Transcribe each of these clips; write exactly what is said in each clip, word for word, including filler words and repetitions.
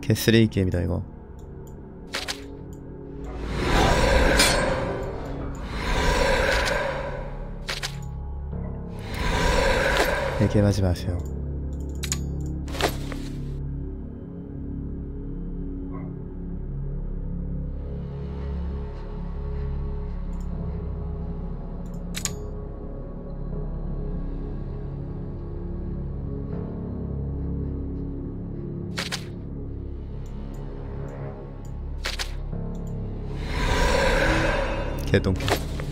개쓰레기 게임이다 이거. 네, 게임하지 마세요. 개똥개.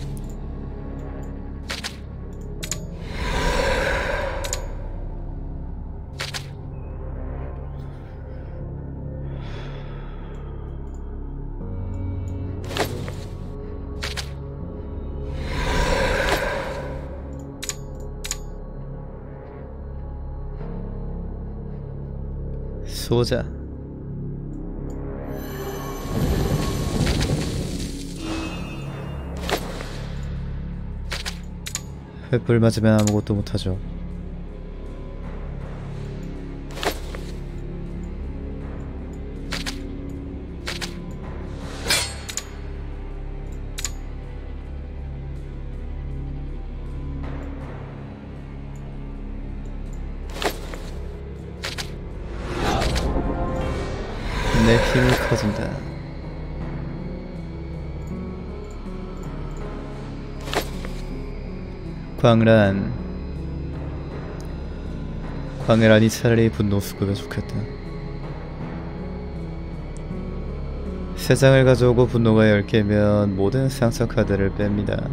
소자. 횃불 맞으면 아무것도 못하죠. 내 힘이 커진다. 광란. 광란이 차라리 분노 수급에 좋겠다. 세 장을 가져오고 분노가 열 개면 모든 상처 카드를 뺍니다.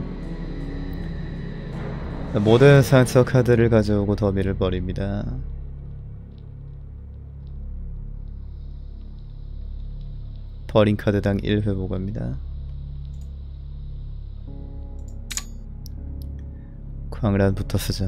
모든 상처 카드를 가져오고 더미를 버립니다. 버린 카드당 일 회복합니다. 광란부터 쓰자.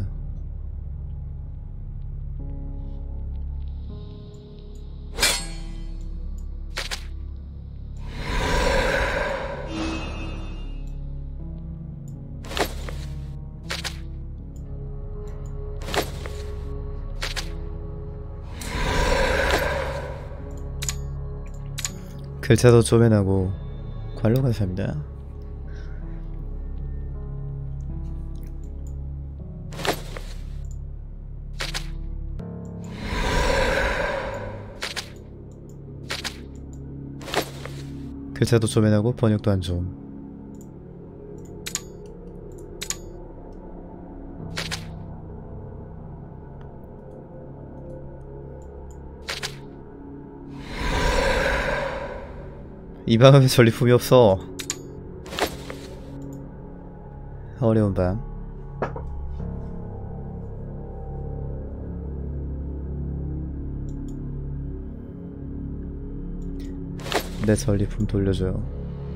글자도 쪼매나고 관로 감사합니다. 글자도 쪼매나고 번역도 안 좋음. 이 방은 전리품이 없어. 어려운 방. 내 전리품 돌려줘요.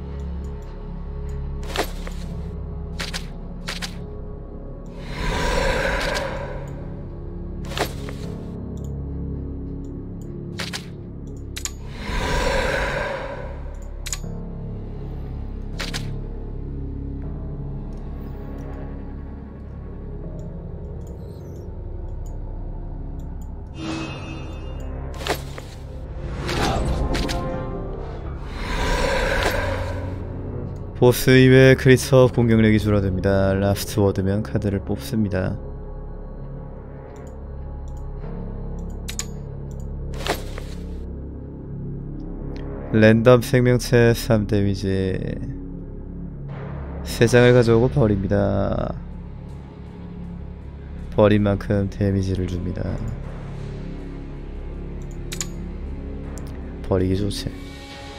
보스 이외의 크리처 공격력이 줄어듭니다. 라스트 워드면 카드를 뽑습니다. 랜덤 생명체 삼 데미지. 세 장을 가져오고 버립니다. 버린 만큼 데미지를 줍니다. 버리기 좋지.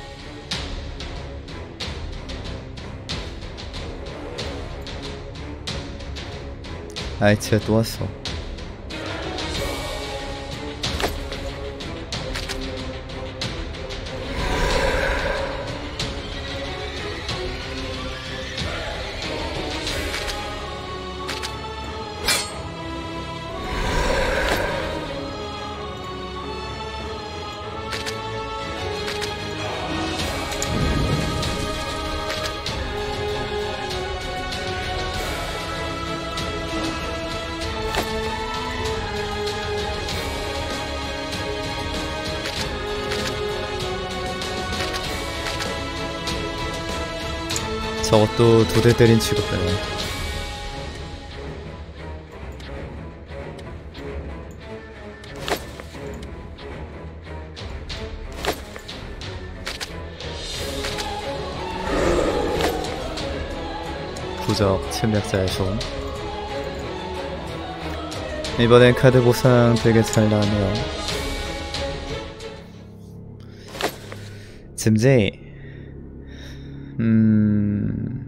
아이체 또 왔어. 저것도 두 대 때린 취급되네. 부적 침략자의 손. 이번엔 카드 보상 되게 잘 나왔네요. 짐제이. 음...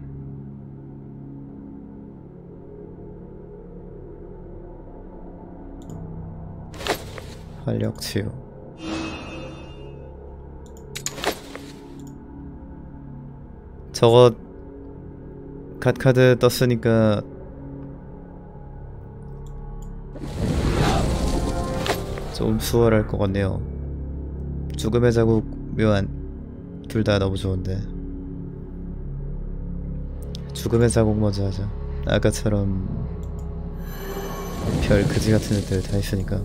활력치유. 저거 갓카드 떴으니까 좀 수월할 것 같네요. 죽음의 자국, 묘한 둘 다 너무 좋은데 죽음의 자국 먼저 하자. 아까처럼 별 그지 같은 애들 다 있으니까.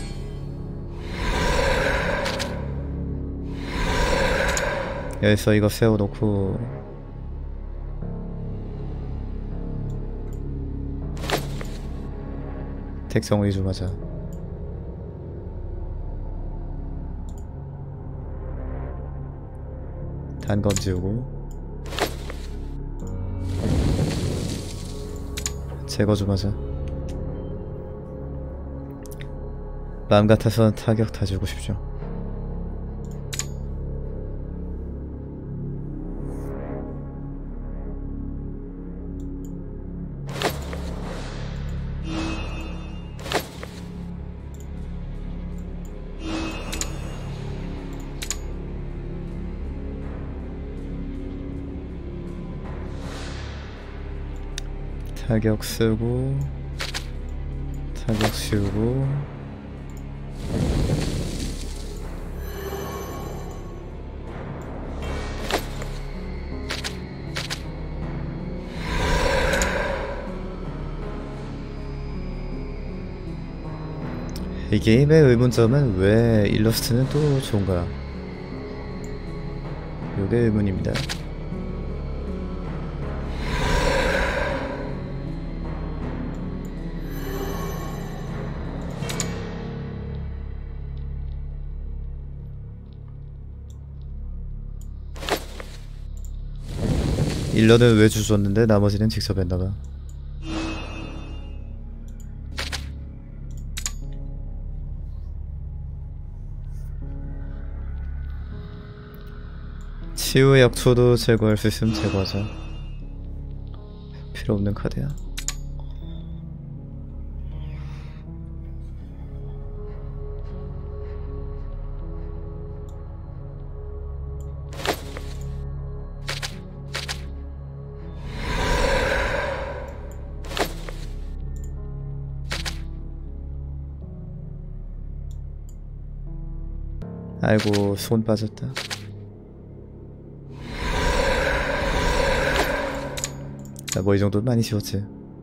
여기서 이거 세워놓고 택 정리 좀 하자. 단검 지우고 제거 좀 하자. 마음 같아선 타격 다 주고 싶죠. 타격 쓰고 타격 씌우고 이 게임의 의문점은 왜 일러스트는 또 좋은가? 요게 의문입니다. 일러는 왜 주셨는데 나머지는 직접 했나봐. 치유의 약초도 제거할 수 있으면 제거하자. 필요 없는 카드야. 아이고 손 빠졌다. 자, 뭐 이 정도는 많이 쉬웠지.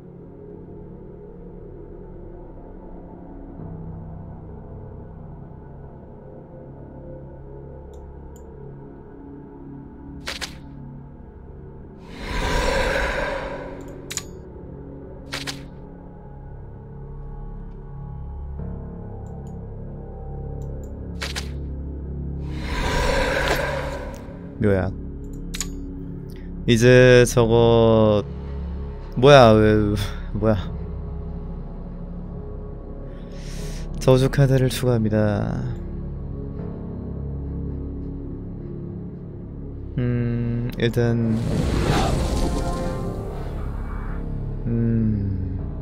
묘약. 이제 저거 뭐야 왜 뭐야 저주 카드를 추가합니다. 음 일단 음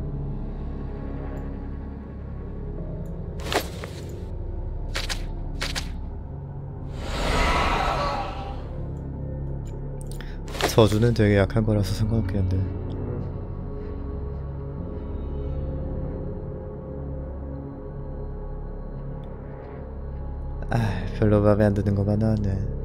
저주는 되게 약한 거라서 상관없긴 한데 아 별로 맘에 안 드는 거만 나왔네.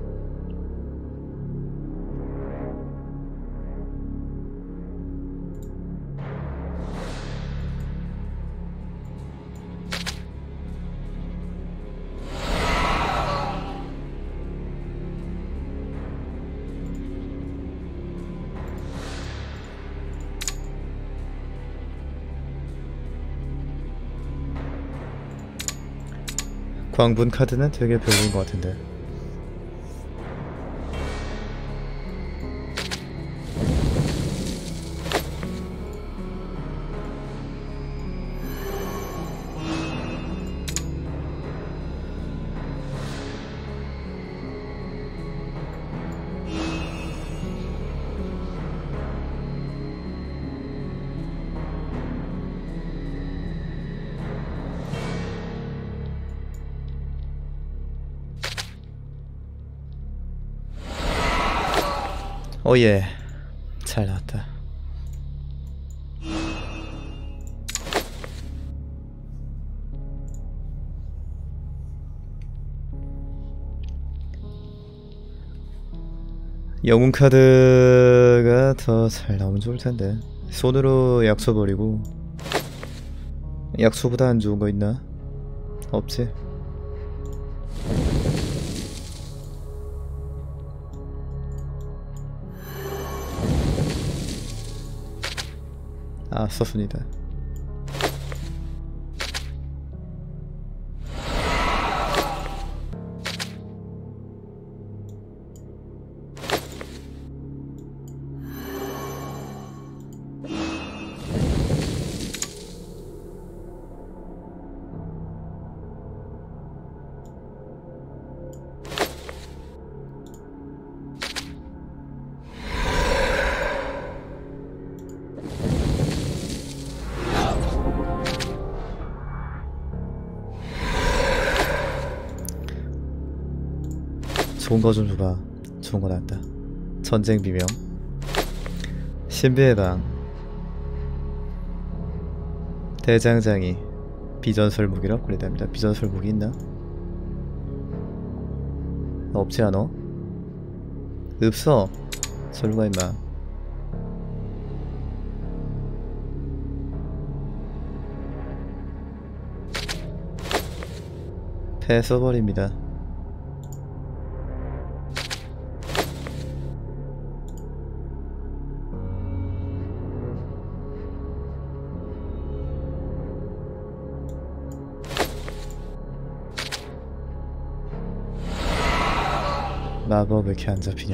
광분 카드는 되게 별로인 것 같은데. 오예, 잘 나왔다. 영웅 카드가 더 잘 나오면 좋을 텐데. 손으로 약초 버리고. 약초보다 안 좋은 거 있나? 없지. 아, 썼습니다. 좋은 거 좀 줘봐. 좋은 거 나왔다. 전쟁 비명, 신비의 방, 대장장이, 비전설 무기로 업그레이드합니다. 비전설 무기 있나? 없지 않아? 없어. 절로 가 임마. 패 써버립니다. 마법 왜 이렇게 안 잡히냐.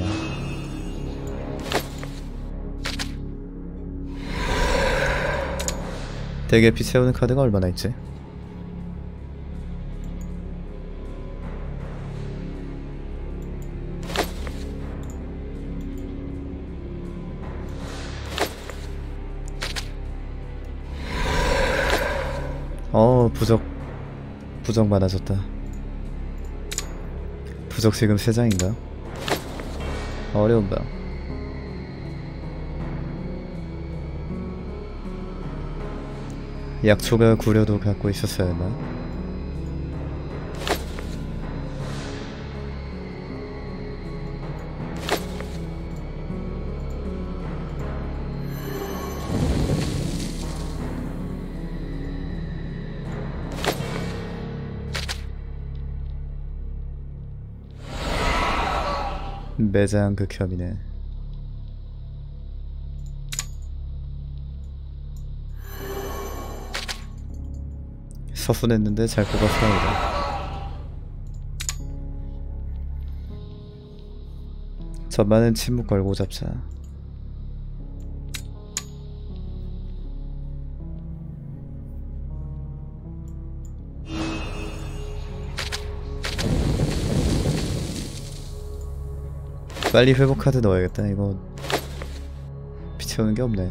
대개피 세우는 카드가 얼마나 있지? 어, 부적 부적 많아졌다. 부적 지금 세 장인가? 어려운다. 약초가 구려도 갖고 있었어야 했나? 매장 극혐이네. 서순했는데 잘 뽑았습니다. 전반은 침묵 걸고 잡자. 빨리 회복 카드 넣어야겠다. 이거 피 채우는 게 없네.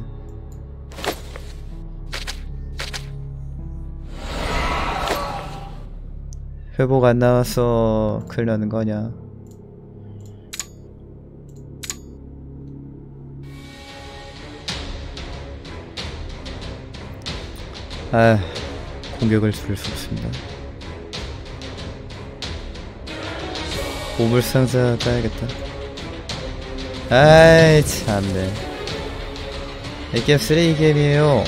회복 안 나와서 큰일 나는 거 아냐. 아, 공격을 줄일 수 없습니다. 보물상자 까야겠다. 아이 참네. 이 게임 쓰레기 게임이에요.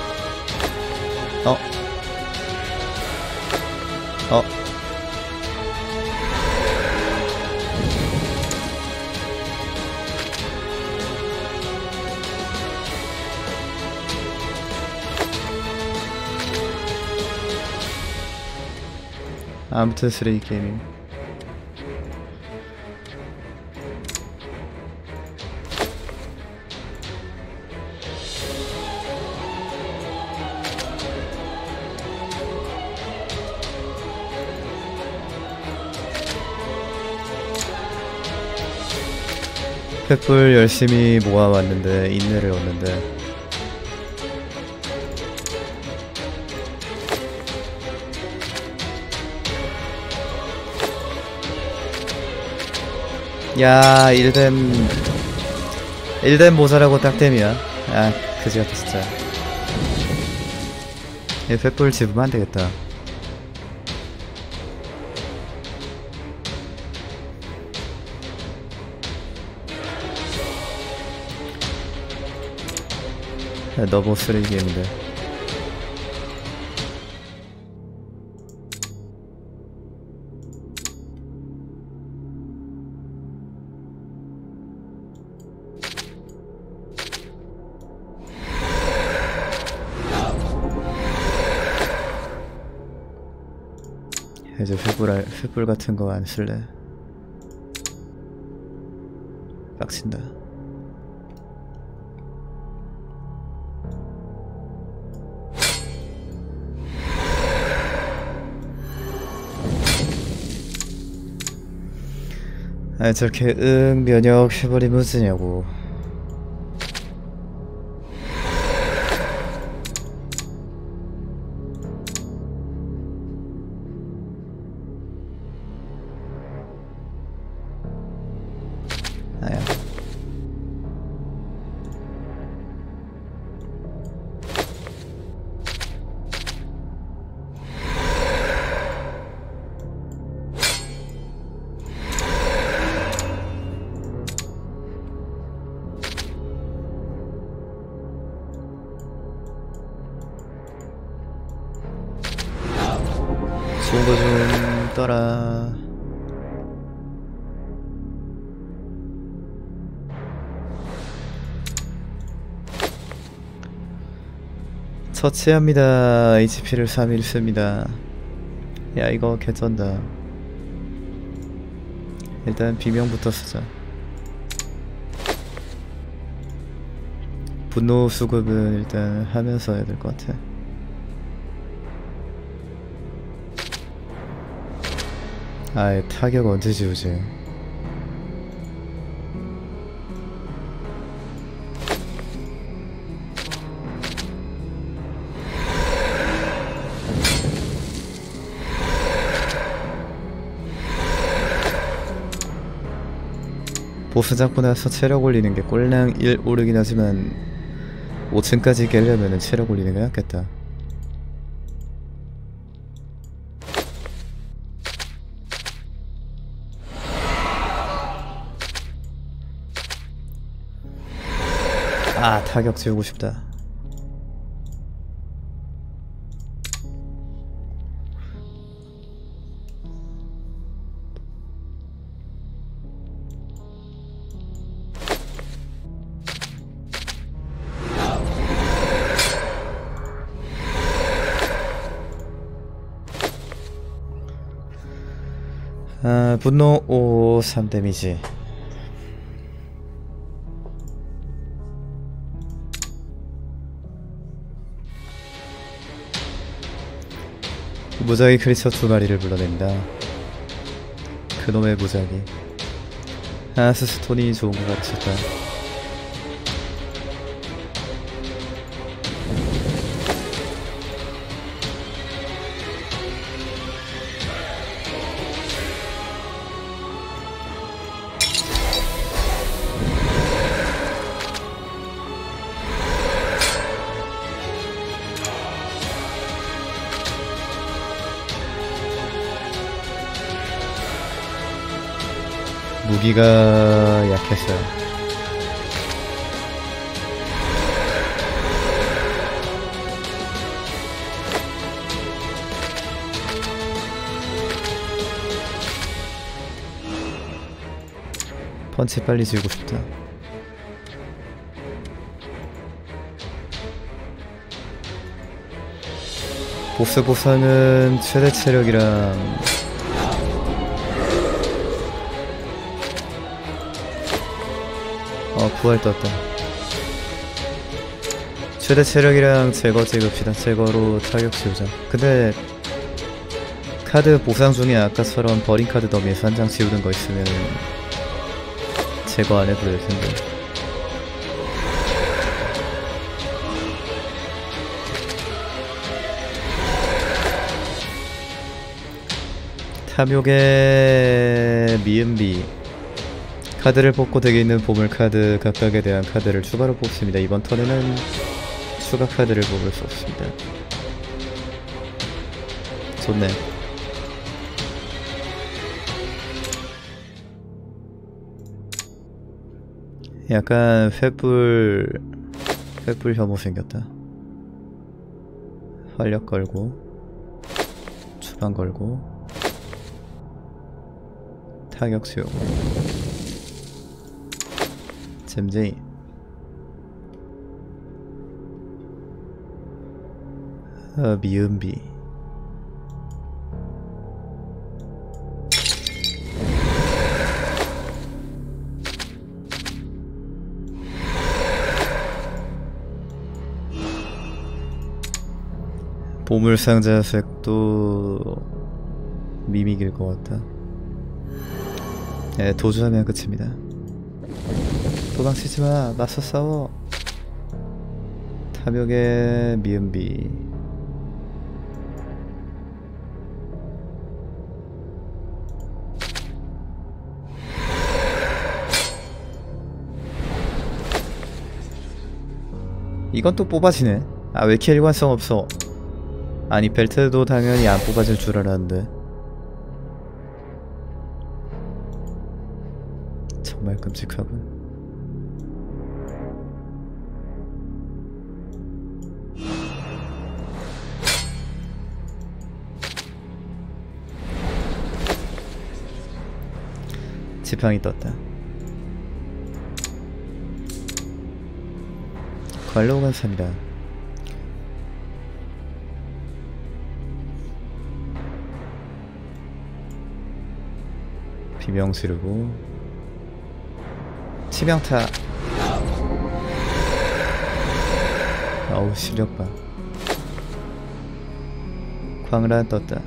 어? 어? 아무튼 쓰레기 게임임. 횃불 열심히 모아왔는데 인내를 얻는데 야 일뎀 일뎀 모자라고 딱댐이야. 아 그지같아 진짜. 얘 횃불 집으면 안되겠다. 너무 쓰레기인데. 이제 횃불, 횃불 같은 거 안 쓸래. 빡친다. 아니 저렇게 응 면역 해버리면 쓰냐고. 아야. 좋은 거 좀 떠라. 처치합니다. 에이치피를 삼 일 씁니다. 야 이거 개쩐다. 일단 비명부터 쓰자. 분노 수급은 일단 하면서 해야 될 것 같아. 아이 타격 언제 지우지? 보스 잡고 나서 체력 올리는 게 꼴랑 일 오르긴 하지만 오 층까지 깨려면 체력 올리는 게 낫겠다. 아 타격 지우고 싶다. 아 분노 오 삼 데미지. 무작위 크리처 두 마리를 불러냅니다. 그놈의 무작위. 하스스톤이 좋은 것 같았다. 무기가 약했어요. 펀치 빨리 지우고 싶다. 보스 보상은 최대 체력이랑 어 부활 떴다. 최대 체력이랑 제거 찍읍시다. 제거로 타격 지우자. 근데 카드 보상 중에 아까처럼 버린 카드 더미에서 한 장 지우는 거 있으면 제거 안 해도 될 텐데. 탐욕의 미음비. 카드를 뽑고 덱에 있는 보물 카드 각각에 대한 카드를 추가로 뽑습니다. 이번 턴에는 추가 카드를 뽑을 수 없습니다. 좋네. 약간 횃불 횃불 혐오 생겼다. 활력 걸고 주방 걸고 타격 수용 잼제이. 어, 미음비. 보물상자 색도 미믹일 것 같다. 네, 도주하면 끝입니다. 도망치지마. 맞서 싸워. 탐욕의 미음비. 이건 또 뽑아지네. 아, 왜 이렇게 일관성 없어. 아니 벨트도 당연히 안 뽑아질 줄 알았는데 정말 끔찍하군. 지팡이 떴다. 관로 감사합니다. 비명 지르고 치명타. 어우 실력 봐. 광란 떴다.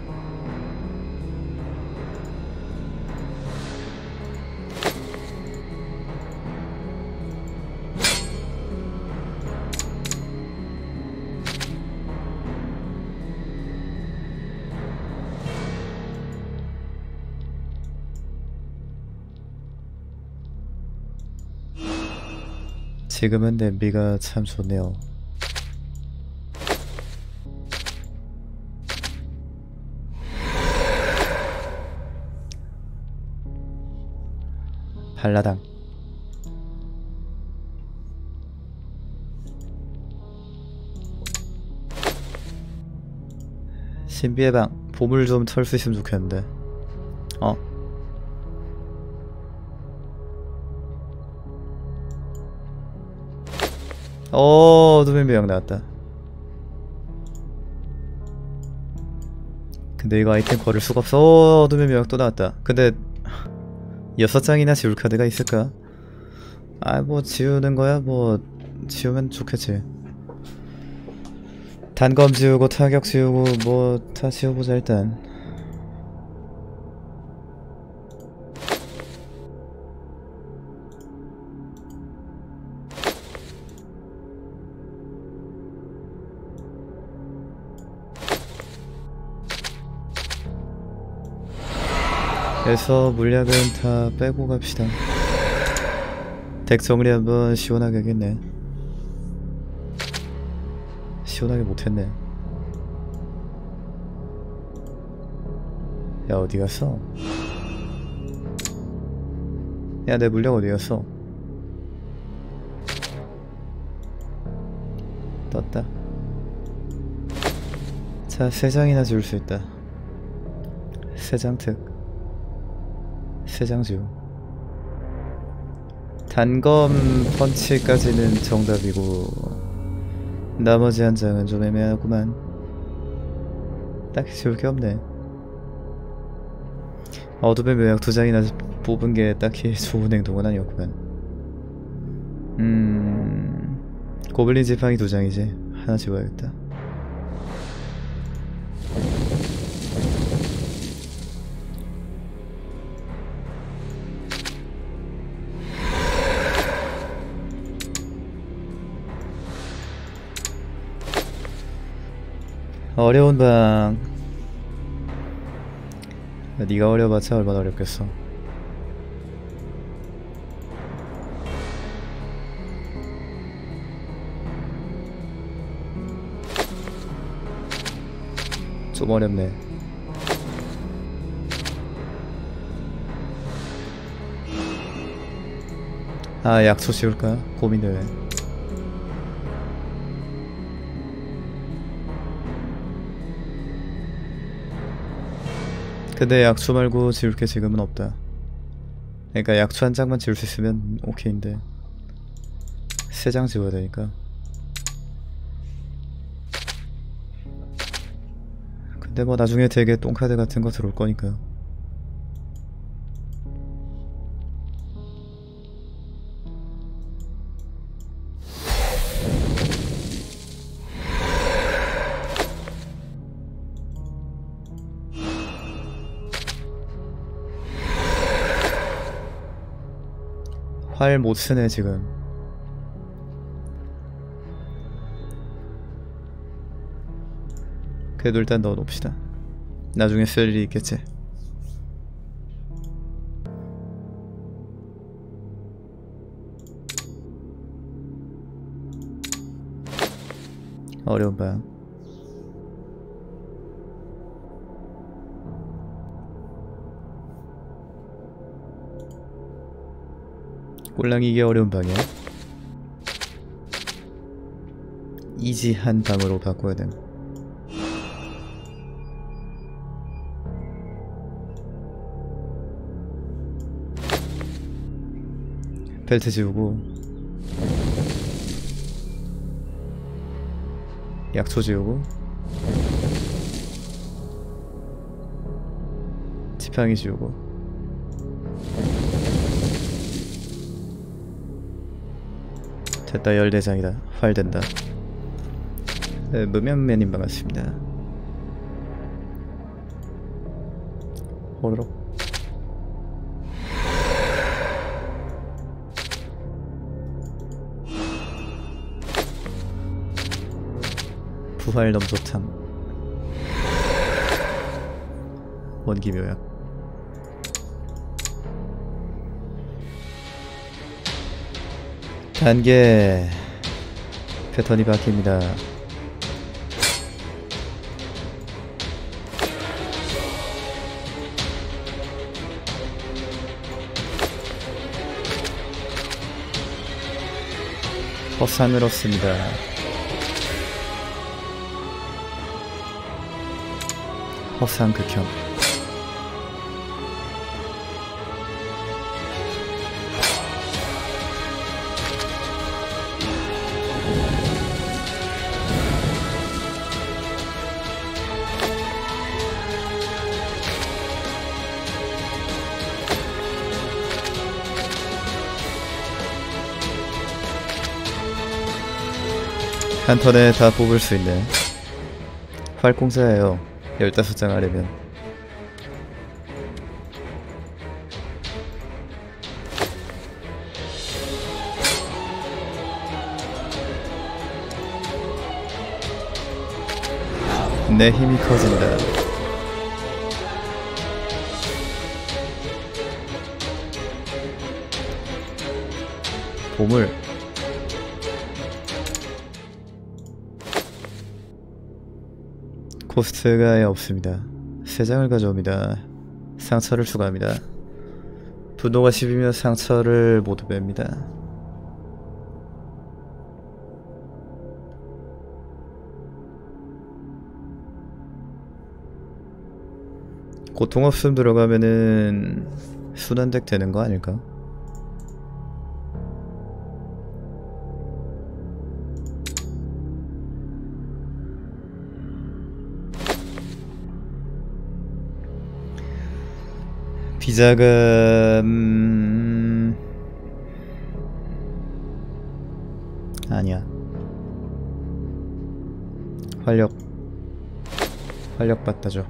지금은 냄비가 참 좋네요. 발라당. 신비의 방. 보물 좀 털 수 있으면 좋겠는데. 어? 어, 어둠의 묘약 나왔다. 근데 이거 아이템 걸을 수가 없어. 어, 어둠의 묘약 또 나왔다. 근데 여섯 장이나 지울 카드가 있을까? 아, 뭐 지우는 거야? 뭐 지우면 좋겠지. 단검 지우고 타격 지우고 뭐 다 지워보자 일단. 그래서 물약은 다 빼고 갑시다. 덱 정리 한번 시원하게 하겠네. 시원하게 못했네. 야 어디갔어? 야 내 물약 어디갔어? 떴다. 자 세 장이나 지울 수 있다. 세 장 특. 세 장 지우. 단검 펀치까지는 정답이고 나머지 한 장은 좀 애매하구만. 딱히 지울 게 없네. 어둠의 묘약 두 장이나 뽑은 게 딱히 좋은 행동은 아니었구만. 음... 고블린 지팡이 두 장이지. 하나 집어야겠다. 어려운 방. 네가 어려봤자 얼마나 어렵겠어. 좀 어렵네. 아, 약초 지울까? 고민되네. 근데 약초 말고 지울 게 지금은 없다. 그러니까 약초 한 장만 지울 수 있으면 오케이인데 세 장 지워야 되니까. 근데 뭐 나중에 되게 똥카드 같은 거 들어올 거니까. 활 못쓰네 지금. 그래도 일단 넣어놓읍시다. 나중에 쓸 일이 있겠지. 어려운 방. 꼴랑 이게 어려운 방이야. 이지한 방으로 바꿔야 됨. 벨트 지우고 약초 지우고 지팡이 지우고 됐다. 열대장이다. 활 된다. 네, 무면매님 반갑습니다. 호로록. 부활 넘소탐. 원기묘약. 단계 패턴이 바뀝니다. 허상을 얻습니다. 허상 극혐. 한 턴에 다 뽑을 수 있네. 활공사예요. 열다섯 장 하려면. 내 힘이 커진다. 보물. 코스트가 아예 없습니다. 세 장을 가져옵니다. 상처를 추가합니다. 분노가 십이면 상처를 모두 뺍니다. 고통 없음 들어가면은 순환덱 되는 거 아닐까? 비자금... 아니야. 활력 활력 받다 줘.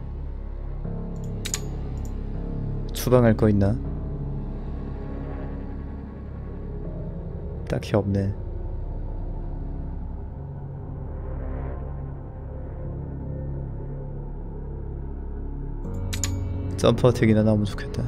추방할 거 있나? 딱히 없네. 점프 어택이나 나오면 좋겠다.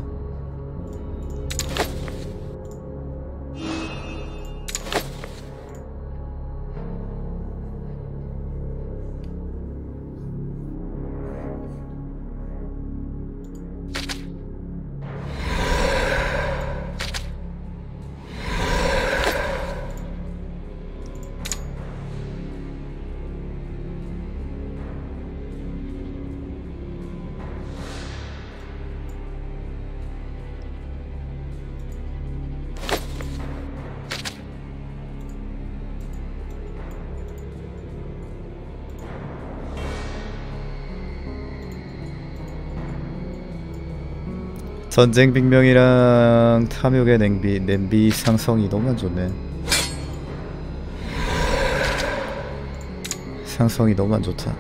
전쟁 빅명이랑 탐욕의 냄비, 냄비 상성이 너무 안 좋네. 상성이 너무 안 좋다.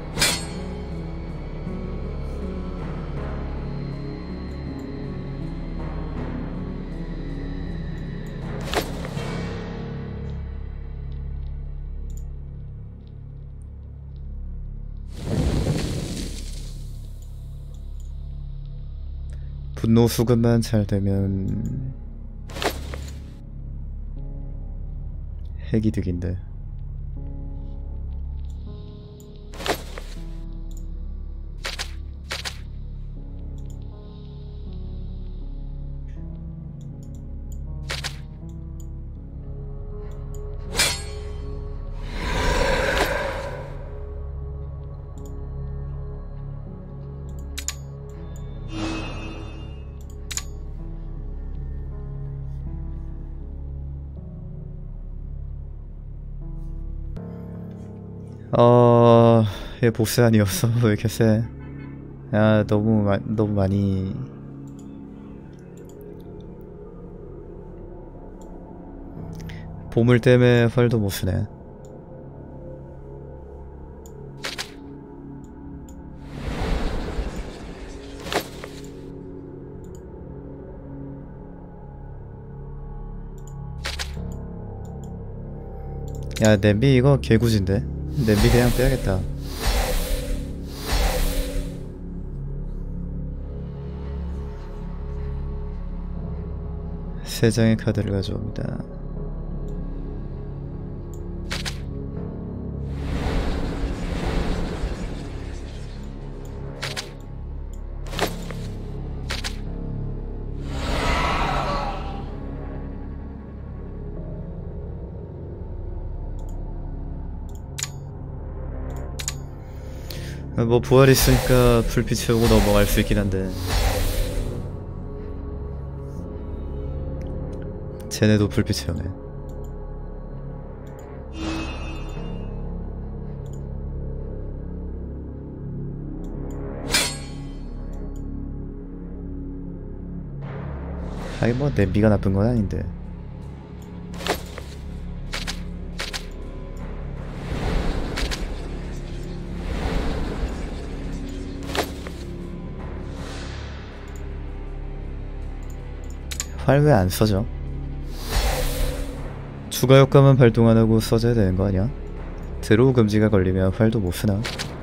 분노 수급만 잘 되면 핵이득인데. 어... 얘 보스 아니었어? 왜 이렇게 세? 아, 너무 마, 너무 많이 보물 때문에 활도 못 쓰네. 야, 냄비 이거 개구진데? 냄비 그냥 빼야겠다. 세 장의 카드를 가져옵니다. 뭐 부활 있으니까 불빛 채우고 넘어갈 수 있긴 한데 쟤네도 불빛 채우네. 아니 뭐 냄비가 나쁜 건 아닌데. 활 왜 안 써져? 추가 효과만 발동 안 하고 써줘야 되는 거 아니야? 드로우 금지가 걸리면 활도 못 쓰나?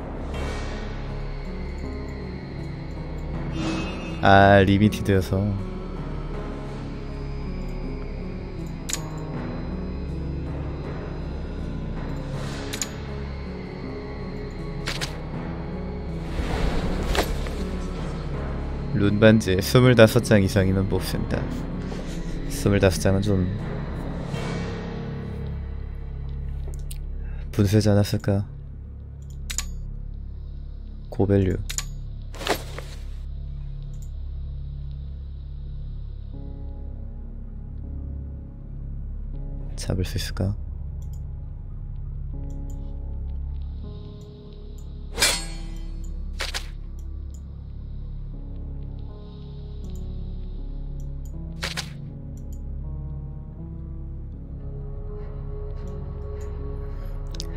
아, 리미티드여서. 룬반지 스물다섯 장 이상이면 못 쓴다. 스물다섯 장은 좀 분쇄지 않았을까? 고밸류. 잡을 수 있을까?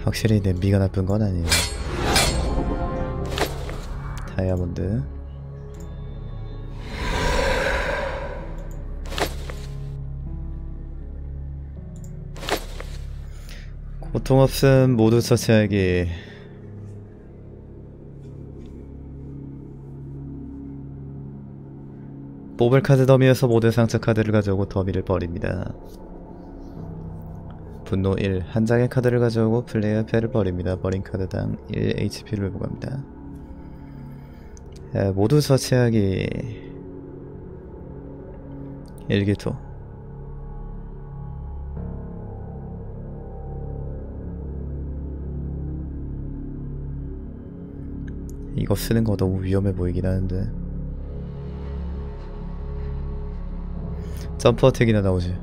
확실히 냄비가 나쁜 건 아니에요. 다이아몬드. 고통 없음 모두 처치하기. 뽑을 카드 더미에서 모든 상처 카드를 가져오고 더미를 버립니다. 분노 일. 한 장의 카드를 가져오고 플레이어 패를 버립니다. 버린 카드당 일 에이치피를 회복합니다. 에, 모두 처치하기. 일기토. 이거 쓰는 거 너무 위험해 보이긴 하는데. 점프 어택이나 나오지.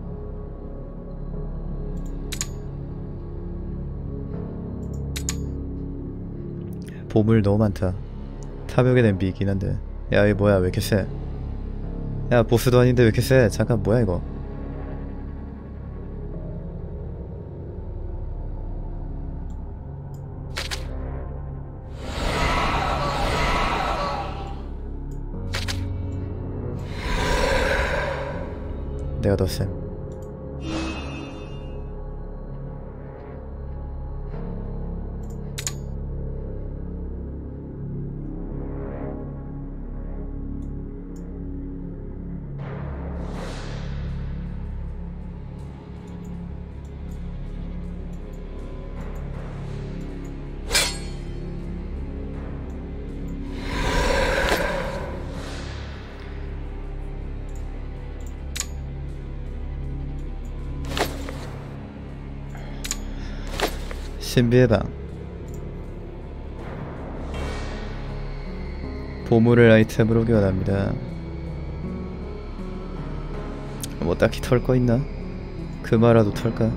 보물 너무 많다. 탐욕의 냄비이긴 한데. 야, 이거 뭐야, 왜 이렇게 세? 야, 보스도 아닌데 왜 이렇게 세? 잠깐, 뭐야 이거. 내가 더 쌤. 신비의 방. 보물을 아이템으로 교환합니다. 뭐 딱히 털 거 있나? 금화라도 털까?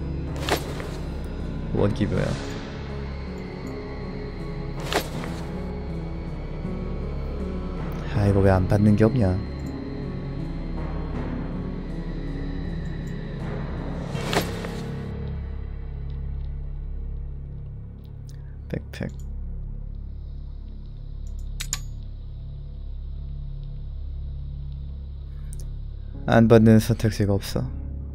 원기묘야. 아, 이거 왜 안 받는 게 없냐? 백팩. 안 받는 선택지가 없어.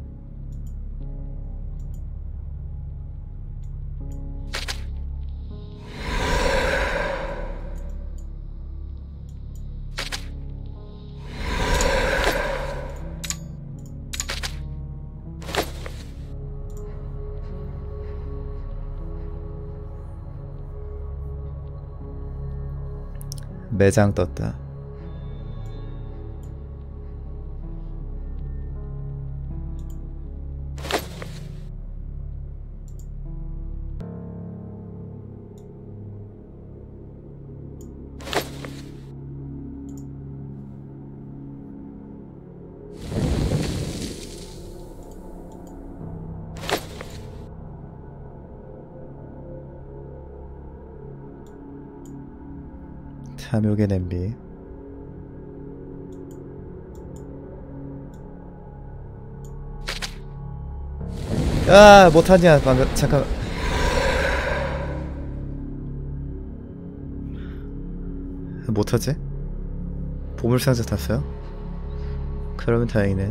매장 떴다. 탐욕의 냄비. 아, 못하냐 방금. 잠깐. 못하지? 보물상자 탔어요? 그러면 다행이네.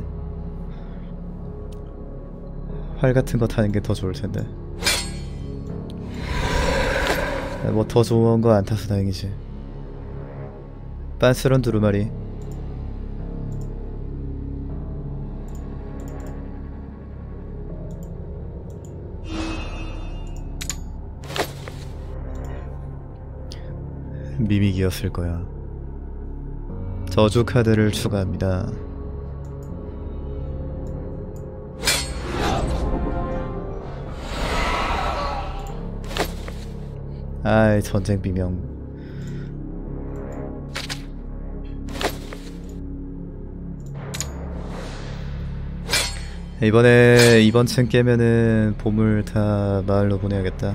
활 같은 거 타는 게 더 좋을 텐데. 뭐 더 좋은 거 안 타서 다행이지. 빤스런 두루마리. 미믹이었을 거야. 저주 카드를 추가합니다. 아이, 전쟁 비명. 이번에 이번 층 깨면은 보물 다 마을로 보내야겠다.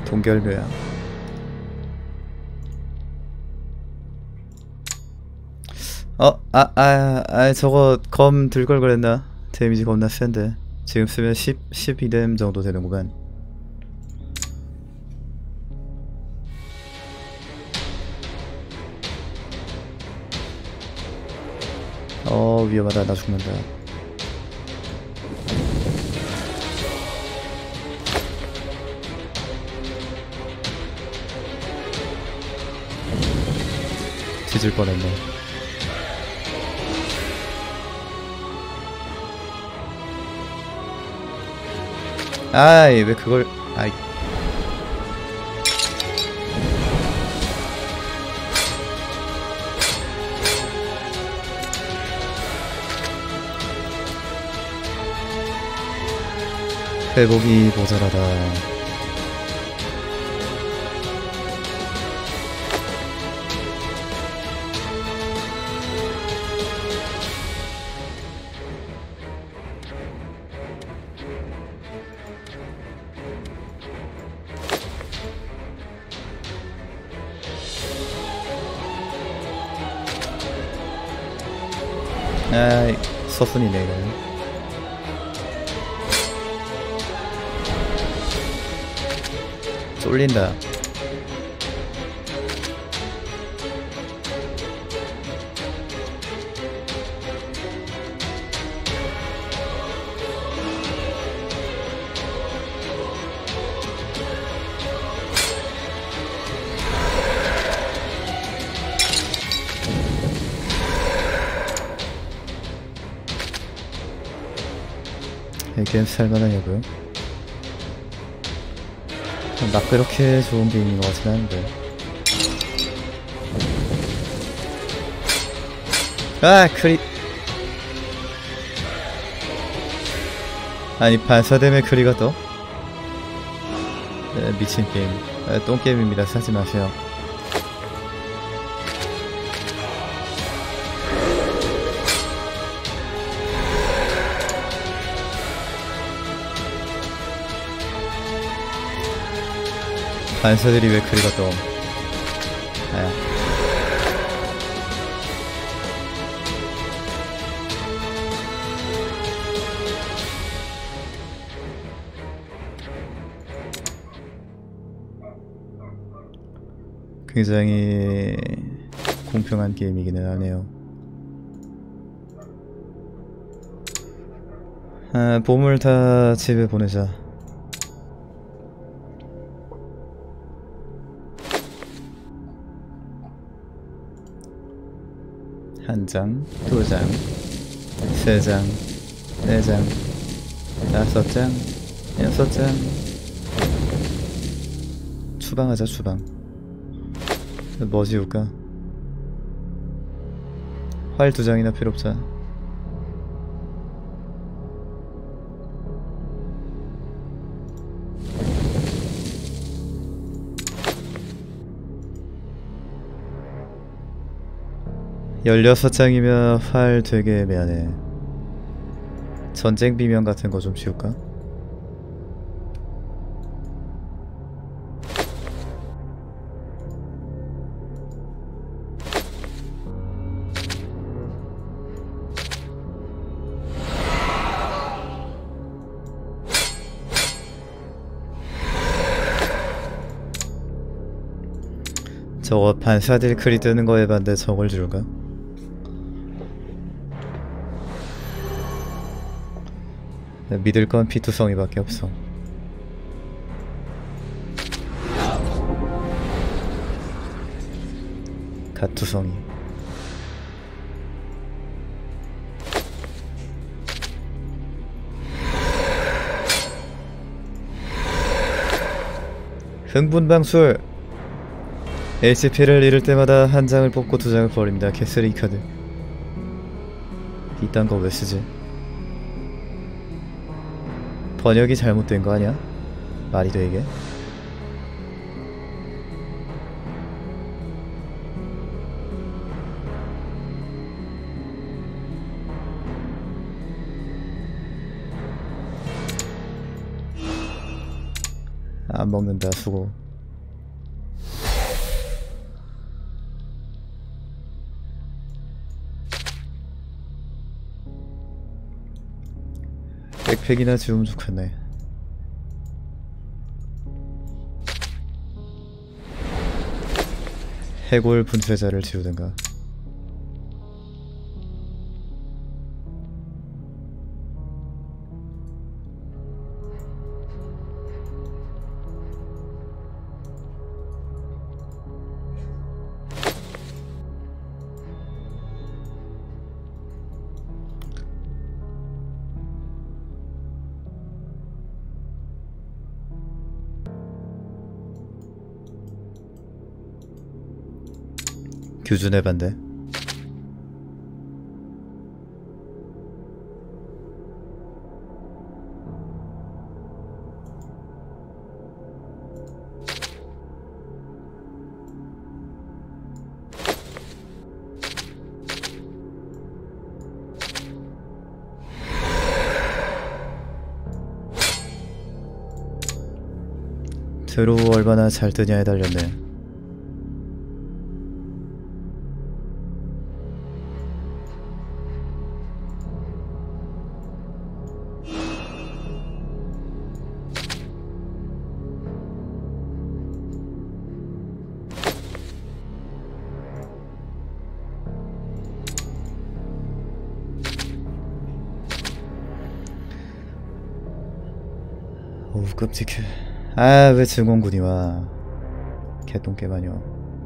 동결묘야. 어? 아, 아, 아, 저거 검 들 걸 그랬나? 데미지 겁나 센데. 지금 쓰면 십, 십이 뎀 정도 되는구만. 어, 위험하다. 나 죽는다. 뒤질 뻔했네. 아이, 왜 그걸, 아이. 회복이 모자라다. 아이, 서순이네 이거는. 쫄린다. 이 게임 살만하냐고요? 막 그렇게 좋은 게임인 것 같진 않은데. 아, 크리. 아니, 반사됨의 크리가 떠? 네, 미친 게임. 아, 똥게임입니다. 사지 마세요. 반사들이 왜 크리가 떠? 아야. 굉장히 공평한 게임이기는 하네요. 아, 보물 다 집에 보내자. 한 장, 두 장, 세 장, 네 장, 다섯 장, 여섯 장. 추방하자, 추방. 뭐 지울까? 활 두 장이나 필요 없잖아. 열여섯 장이면 활 되게 애매하네. 전쟁 비명 같은 거 좀 지울까? 저거 반사딜 크리 뜨는 거에 반대 저걸 줄까? 믿을 건 피투성이밖에 없어. 갓투성이. 흥분방술. 에이치피를 잃을 때마다 한 장을 뽑고 두 장을 버립니다. 개쓰레기 카드. 이딴 거 왜 쓰지? 번역이 잘못된 거 아니야? 말이 돼 이게? 안 먹는다. 수고. 백팩이나 지우면 좋겠네. 해골 분쇄자를 지우든가. 규준의 반대. 드로우 얼마나 잘 뜨냐에 달렸네. 어우 끔찍해. 아 왜 증원군이 와. 개똥개 마녀.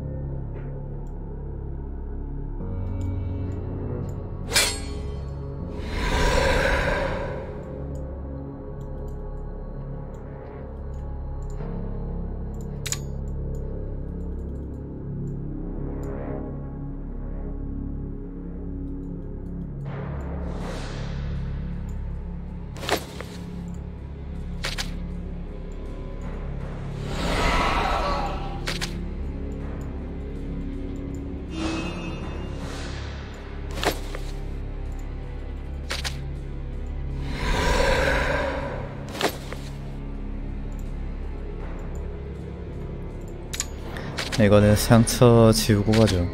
이거는 상처 지우고 가죠.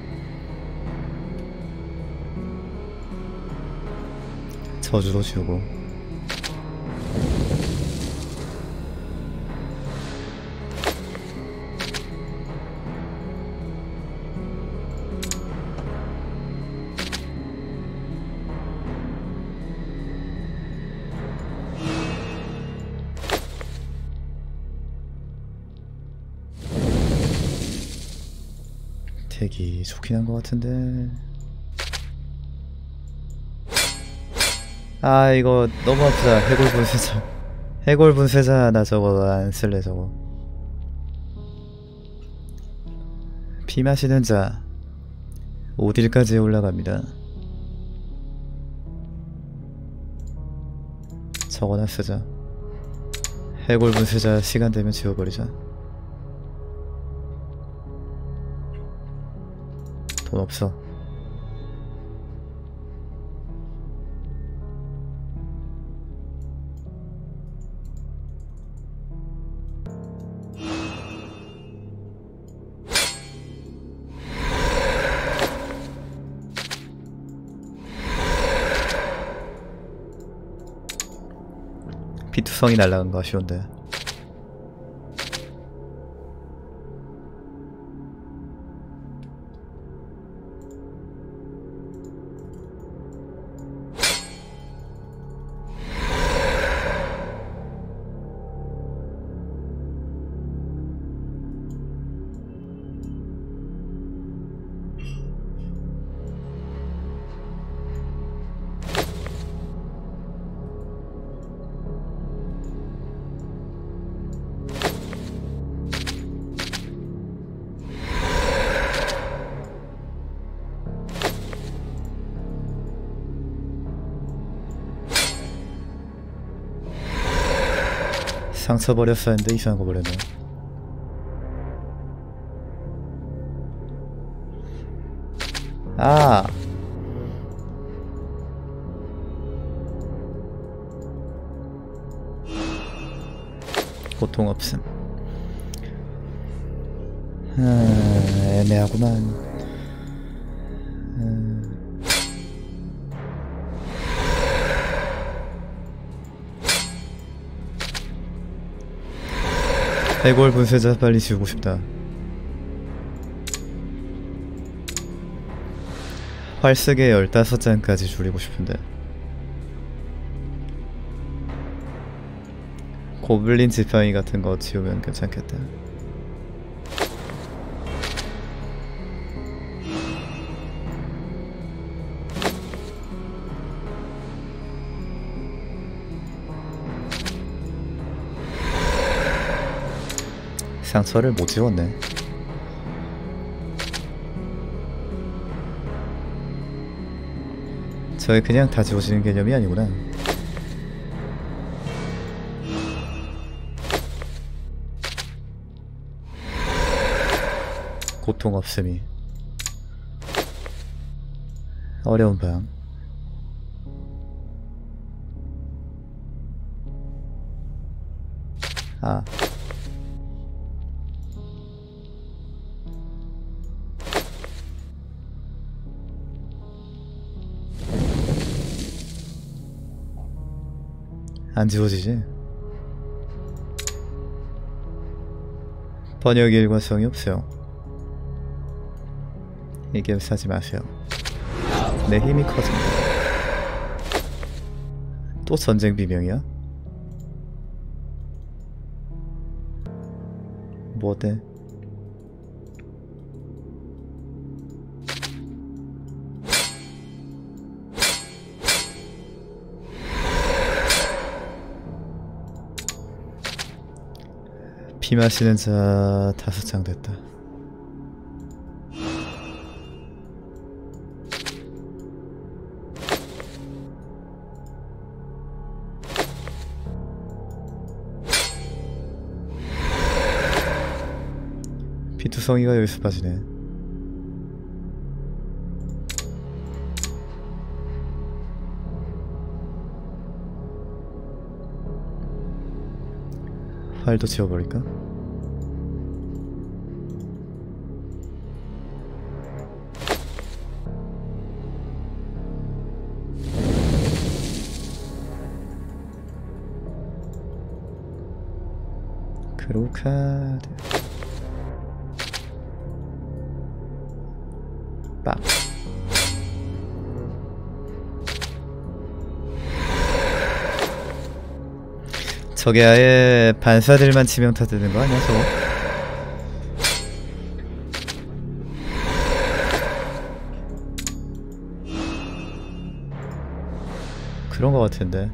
저주도 지우고. 되게 좋긴 한 것 같은데. 아 이거 너무 아프다. 해골 분쇄자. 해골 분쇄자 나 저거 안 쓸래 저거. 피 마시는 자 오 딜까지 올라갑니다. 저거나 쓰자. 해골 분쇄자 시간 되면 지워버리자. 돈 없어. 비투성이 날라간 거 아쉬운데. 상처 버렸어 했는데 이상한 거 버렸네. 아 고통 없음. 아, 애매하구만. 음. 해골 분쇄자 빨리 지우고 싶다. 활쓰게 열다섯 장까지 줄이고 싶은데. 고블린 지팡이 같은 거 지우면 괜찮겠다. 상처를 못 지웠네. 저게 그냥 다 지워지는 개념이 아니구나. 고통 없음이 어려운 방. 아, 안 지워지지? 번역 일관성이 없어요. 이 게임 사지 마세요. 내 힘이 커진다. 또 전쟁 비명이야? 뭐 어때? 피 마시는 자 다섯 장 됐다. 피투성이가 여기서 빠지네. 활도 지워버릴까? 크로카드 빵. 저게 아예 반사들만 치명타 되는 거 아니야 저거? 그런 거 같은데.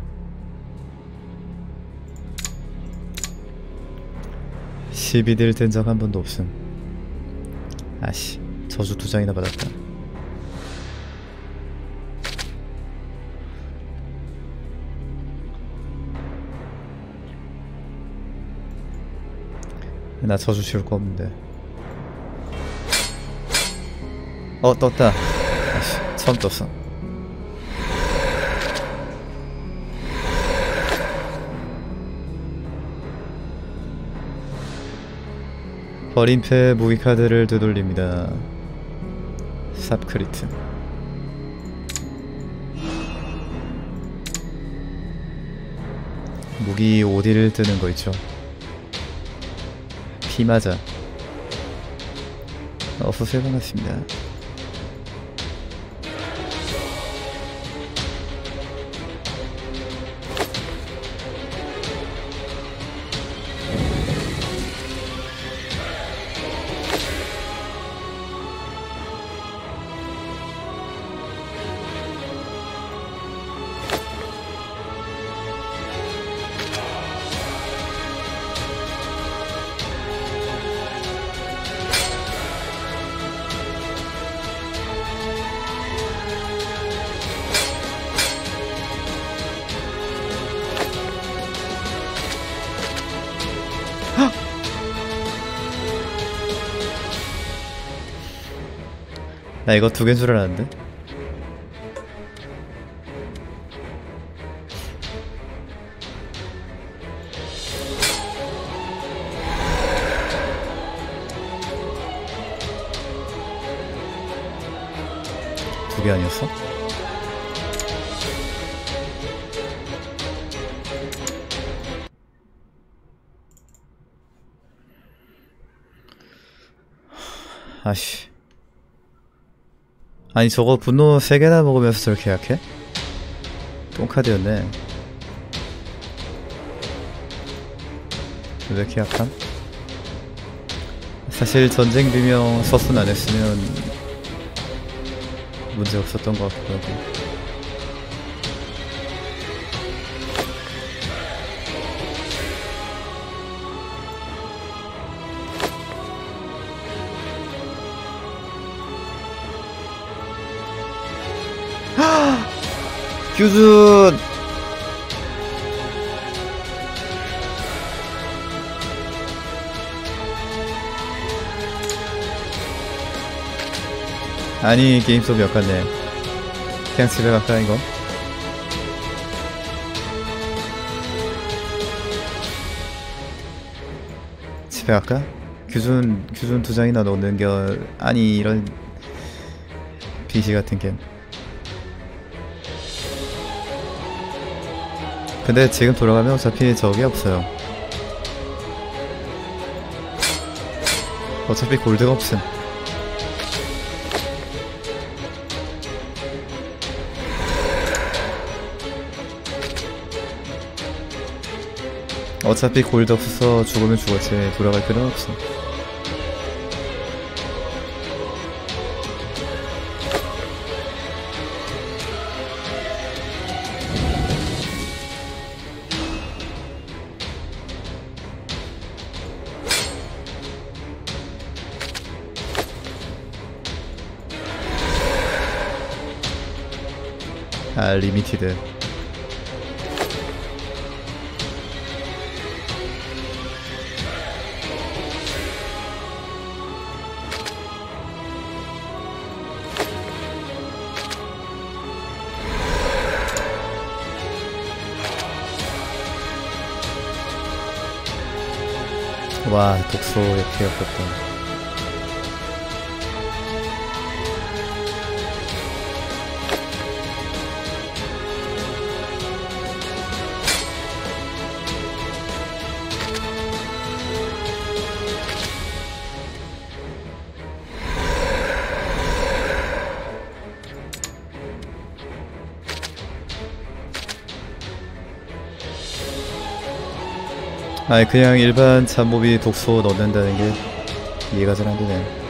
십이 딜 된 적 한 번도 없음. 아씨, 저주 두 장이나 받았다. 나 저주 지울 거 없는데. 어, 떴다. 아씨, 처음 떴어. 버림패 무기카드를 되돌립니다. 삽크리트. 무기 오 딜을 뜨는 거 있죠. 피 맞아. 어서오세요, 반갑습니다. 나 이거 두 개인 줄 알았는데? 개 아니었어? 아씨. 아니 저거 분노 세 개나 먹으면서 저렇게 약해? 똥카드였네. 왜 이렇게 약함? 사실 전쟁 비명 서순 안 했으면 문제 없었던 것 같기도 하고. 규준! 아니 게임 속이 역같네. 그냥 집에 갈까 이거? 집에 갈까? 규준 규준 두 장이나 넣는 게 아니 이런 비시 같은 게. 근데 지금 돌아가면 어차피 적이 없어요. 어차피 골드가 없음. 어차피 골드 없어서 죽으면 죽었지 돌아갈 필요는 없어. 아 리미티드. 와 독소 이렇게 없었다. 아니 그냥 일반 잡몹이 독소 넣는다는 게 이해가 잘 안 되네.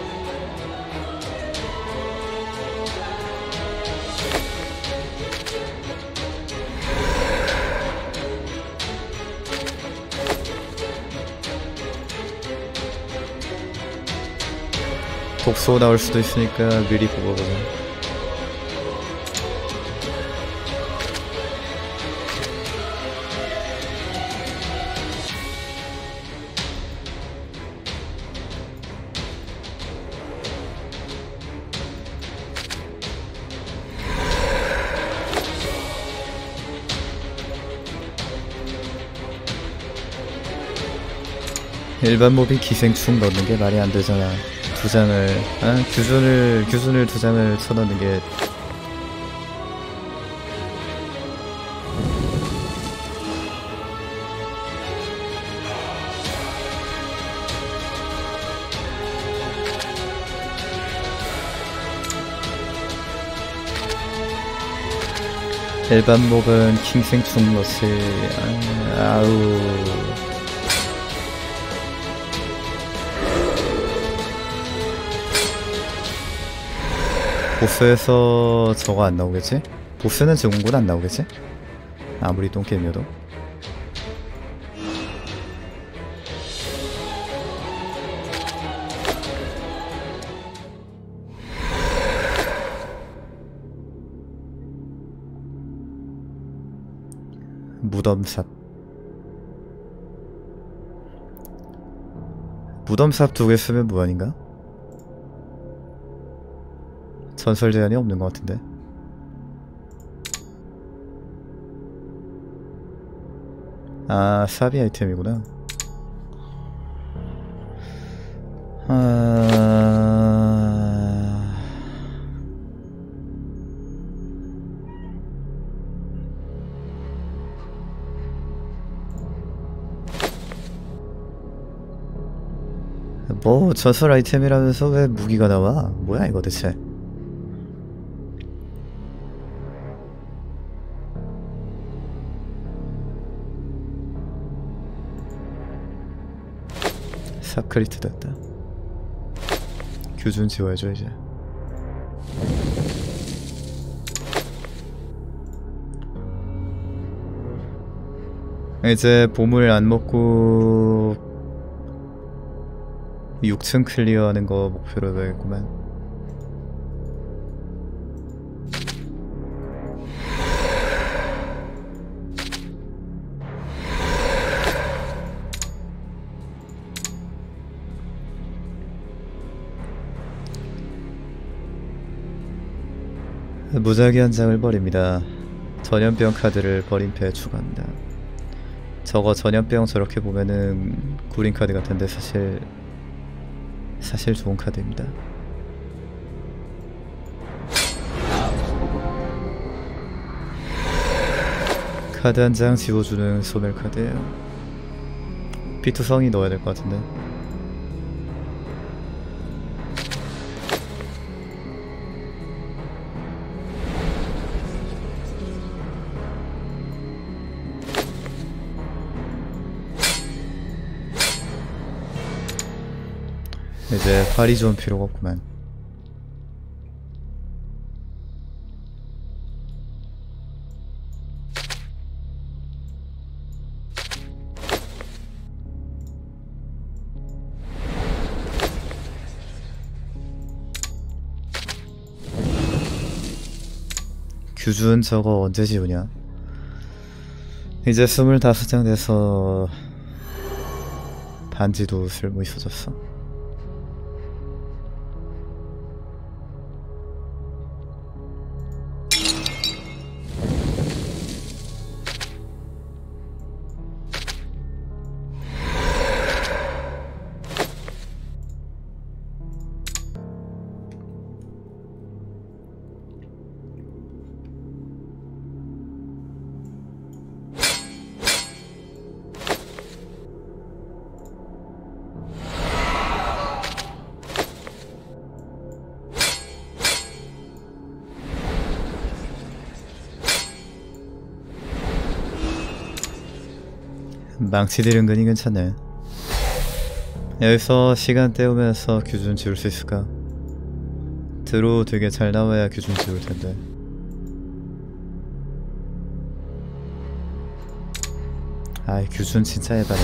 독소 나올 수도 있으니까 미리 보고 보자. 일반 몹이 기생충 넣는 게 말이 안 되잖아. 두 장을, 아, 규준을, 규준을 두 장을 쳐넣는 게. 일반 몹은 기생충 넣지, 아, 아우. 보스에서 저거 안 나오겠지? 보스는 증후군 안 나오겠지? 아무리 똥게임이어도. 무덤삽. 무덤삽 두 개 쓰면 무한인가? 전설 제한이 없는 것 같은데. 아, 사비 아이템이구나. 아... 어, 전설 아이템이라면서 왜 무기가 나와? 뭐야 이거 대체? 사크리트 됐다. 규준 지워야죠 이제. 이제 보물 안 먹고 육 층 클리어하는 거 목표로 해야겠구만. 무작위 한 장을 버립니다. 전염병 카드를 버린 패에 추가합니다. 저거 전염병 저렇게 보면은 구린 카드 같은데 사실 사실 좋은 카드입니다. 카드 한 장 지워주는 소멸 카드예요. 비투성이 넣어야 될 것 같은데. 이제 활이 좀 필요가 없구만. 규준 저거 언제 지우냐? 이제 스물다섯 장 돼서 반지도 쓸모 있어졌어. 망치들 은근히 괜찮네. 여기서 시간 때우면서 규준 지울 수 있을까? 드로우 되게 잘 나와야 규준 지울 텐데. 아이 규준 진짜 해바네.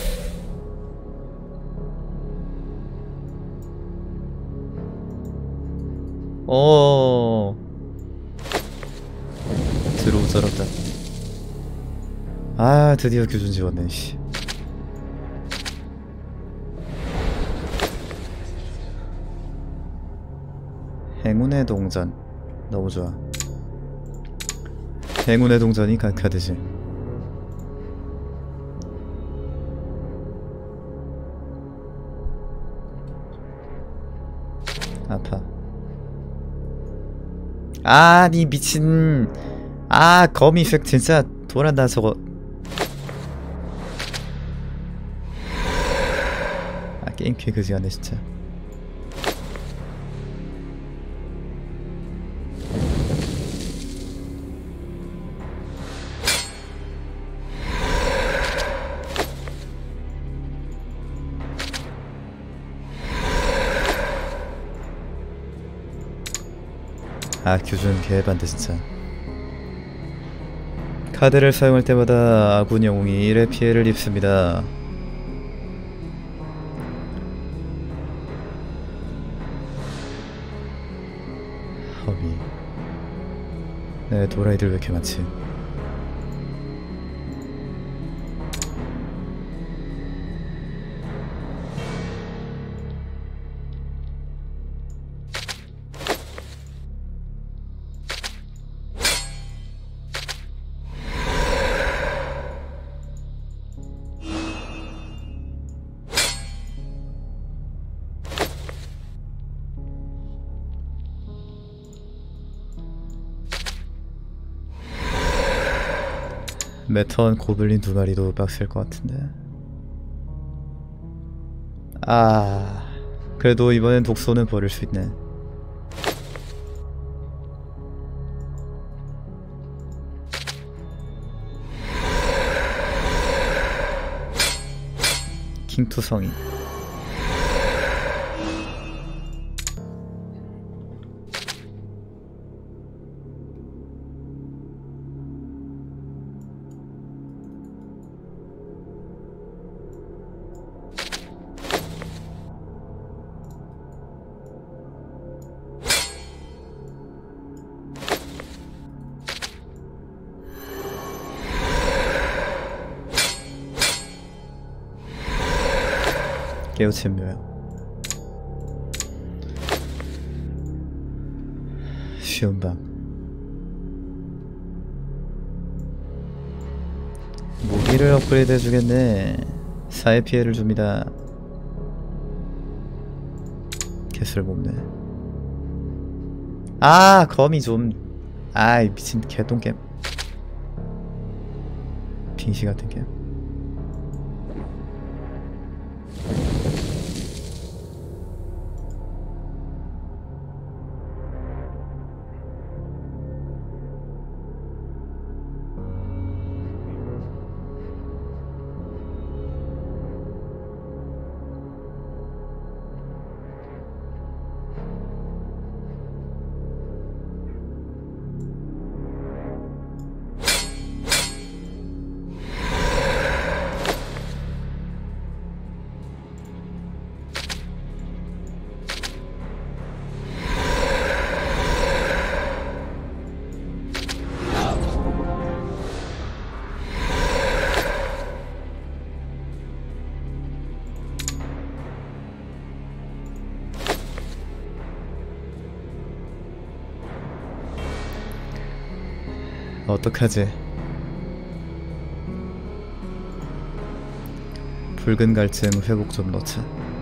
어 드로우 쩔었다. 아 드디어 규준 지웠네. 씨. 행운의 동전 너무 좋아. 행운의 동전이 간 카드지. 아파. 아니 미친. 아 거미색 진짜 돌아나 저거. 아 게임 꽤 그지같네 진짜. 아 규준 개반대 진짜. 카드를 사용할 때마다 아군 영웅이 일의 피해를 입습니다. 허미. 네 도라이들 왜 이렇게 많지? 매턴 고블린 두 마리도 빡셀 것 같은데. 아 그래도 이번엔 독소는 버릴 수 있네. 킹투성이. 깨우친 묘야. 쉬운 방. 무기를 업그레이드 해주겠네. 사회 피해를 줍니다. 개술 뽑네. 아 거미 좀. 아이 미친 개똥겜. 빙시 같은 게임. 어떡하지? 붉은 갈증 회복 좀 넣자.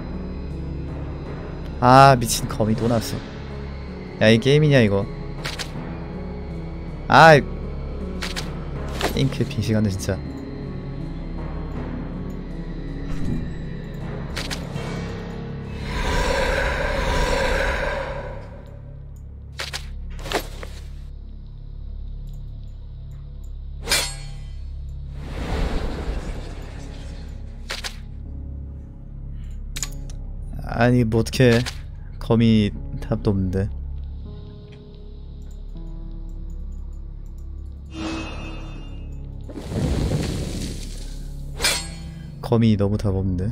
아 미친 거미 또 나왔어. 야 이 게임이냐 이거. 아 게임 킬 빙시간네 진짜. 아니 뭐 어떡해. 거미 탑도 없는데. 거미 너무 답 없는데.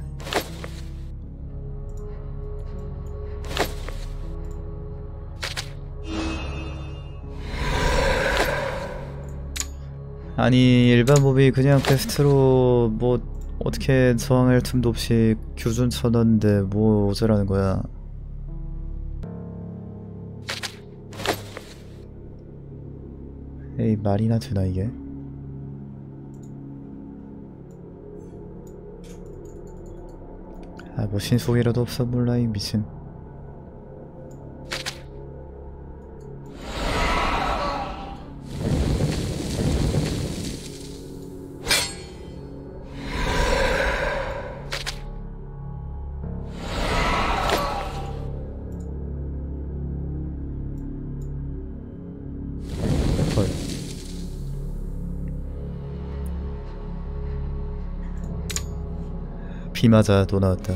아니 일반 몹이 그냥 베스트로 뭐 어떻게 저항할 틈도 없이 교준 쳐놨는데 뭐 어쩌라는 거야. 에이 말이나 되나 이게. 아 뭐 신속이라도 없어 몰라 이 미친. 헐. 비 맞아 또 나왔다.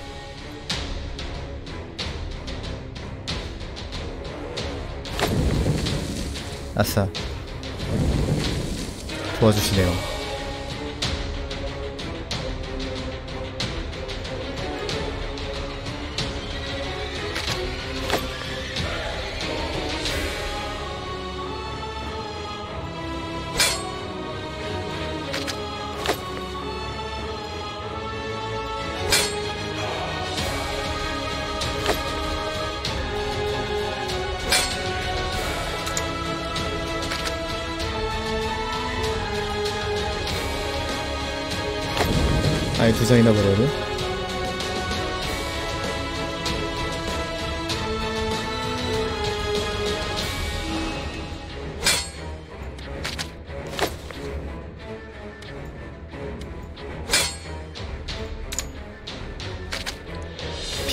아싸 도와주시네요. 아니 두 장이나 버려야 돼?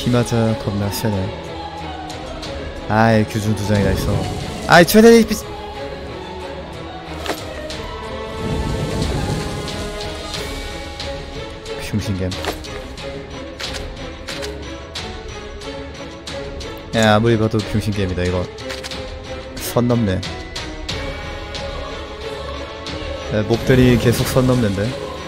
피마자 겁나 세네. 아이 규준 두 장이나 있어. 아이 최대 에이치 피 흉신겜. 야 아무리 봐도 흉신겜이다 이거. 선 넘네. 야, 목들이 계속 선 넘는데.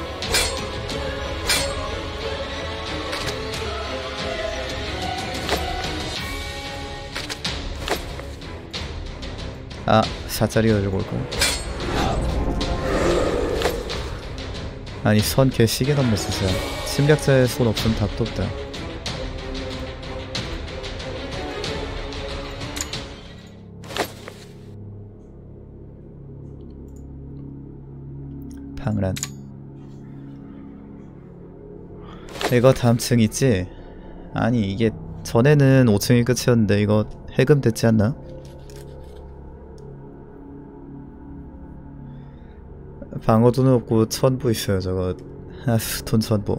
아 사짜리가 들고 올걸. 아니 선 개 시계 넘네 진짜. 침략자의 손 없으면 답도 없다. 방란. 이거 다음 층 있지? 아니 이게 전에는 오 층이 끝이었는데 이거 해금 됐지 않나? 방어도는 없고 천부 있어요 저거. 아 스톤 천부.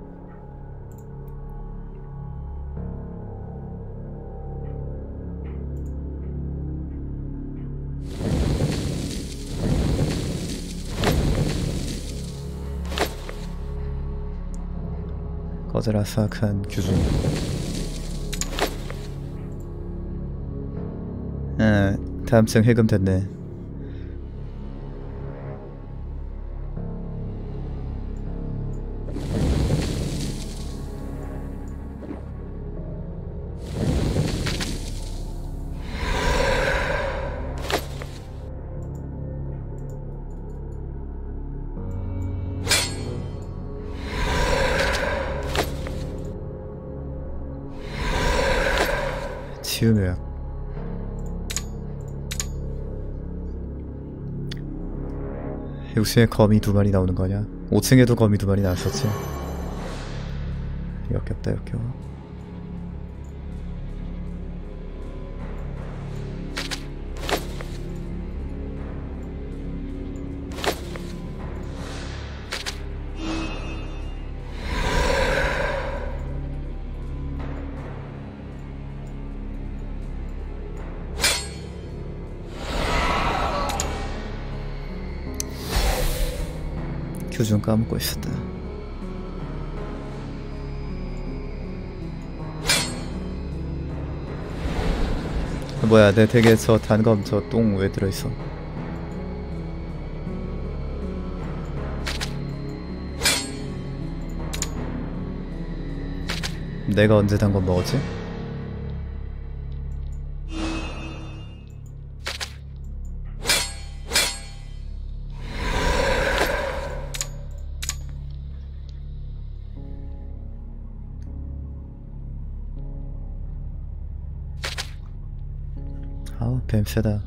꺼져라 사악한 규준. 아 다음층 해금 됐네. 치유묘약. 육 층에 거미 두 마리 나오는 거냐? 오 층에도 거미 두 마리 나왔었지. 역겹다 역겨워. 규준 까먹고 있었다. 뭐야 내 덱에 저 단검 저 똥 왜 들어있어? 내가 언제 단검 먹었지? 아우 뱀 세다.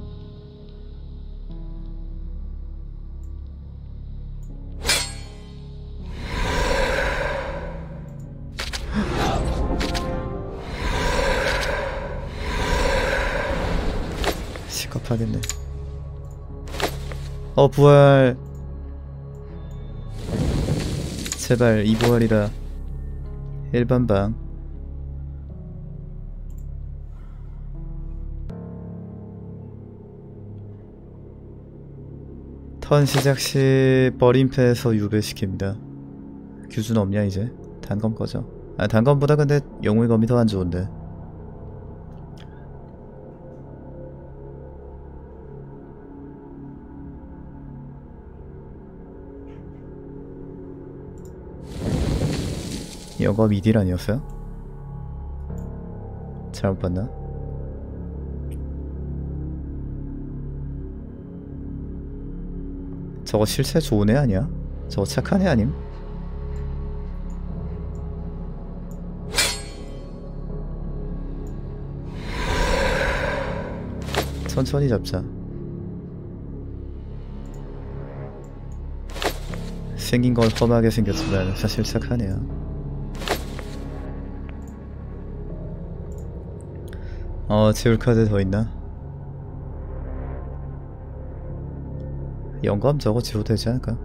시겁하겠네. 어 부활. 제발 이 부활이라. 일반방. 턴 시작 시 버림패에서 유배시킵니다. 규준 없냐 이제? 단검 꺼져. 아 단검보다 근데 영웅의 검이 더 안 좋은데. 영검 이 딜 아니었어요? 잘못 봤나? 저거 실체 좋은 애 아니야? 저거 착한 애 아님? 천천히 잡자. 생긴 건 험하게 생겼지만 사실 착한 애야. 어 지울 카드 더 있나? 영검 저거 지워도 되지 않을까?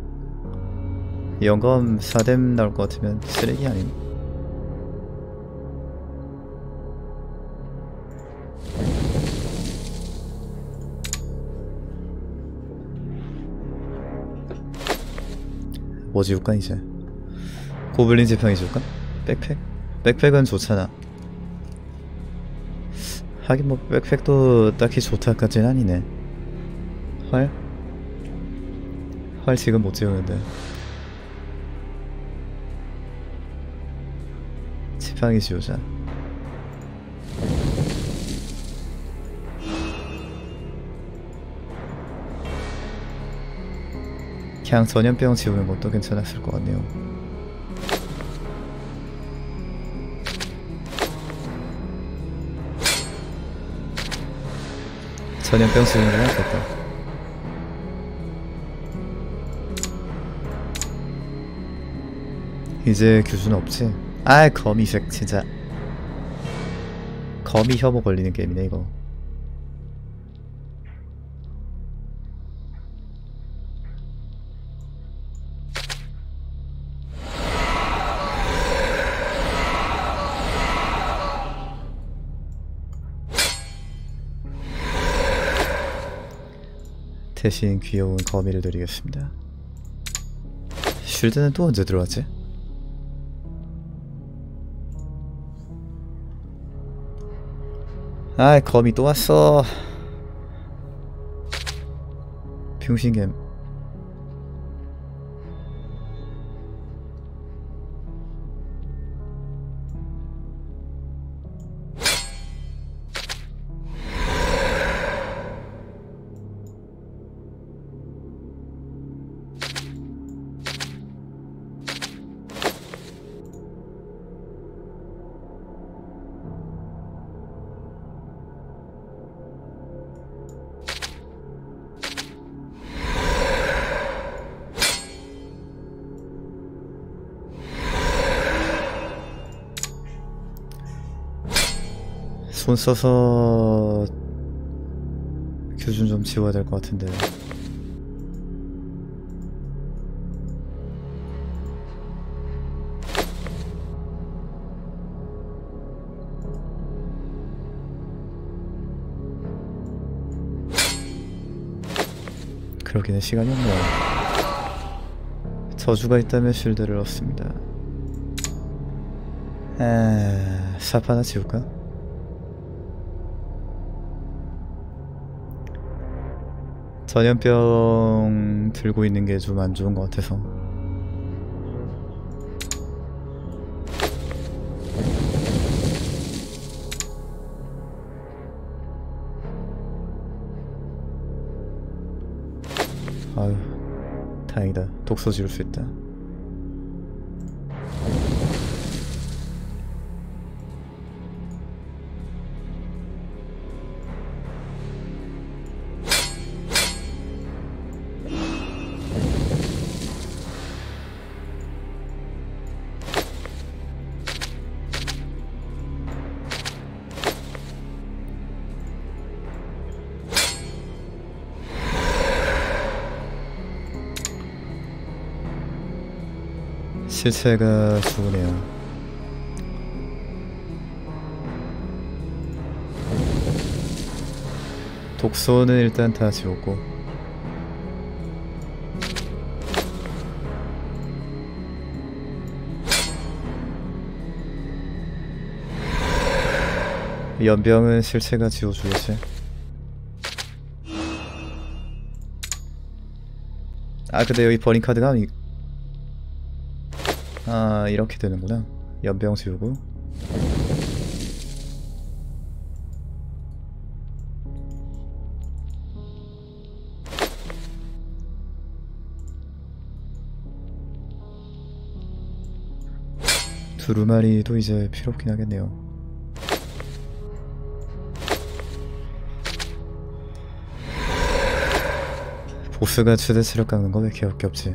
영검 사 뎀 나올 것 같으면 쓰레기 아님? 뭐 지울까 이제? 고블린 지팡이 줄까? 백팩? 백팩은 좋잖아. 하긴 뭐 백팩도 딱히 좋다까진 아니네. 활? 활 지금 못 지우는데. 지팡이 지우자. 그냥 전염병 지우는 것도 괜찮았을 것 같네요. 전염병 지우는 게 낫겠다. 이제 규준 없지? 아이 거미색 진짜. 거미 혐오 걸리는 게임이네 이거. 대신 귀여운 거미를 드리겠습니다. 쉴드는 또 언제 들어왔지? 아이 거미 또 왔어. 병신겜. 돈 써서 규준 좀 지워야 될 것 같은데. 그러기는 시간이 없네요. 저주가 있다면 쉴드를 얻습니다. 에... 삽 하나 지울까? 전염병 들고 있는 게 좀 안 좋은 것 같아서. 아유, 다행이다. 독소 지울 수 있다. 실체가 죽으네요. 독소는 일단 다 지웠고, 연병은 실체가 지워주겠지. 아 근데 여기 버린 카드가 이... 아 이렇게 되는구나. 연병 지우고 두루마리도 이제 필요 없긴 하겠네요. 보스가 최대 체력 깎는 거 왜 이렇게 역겹지?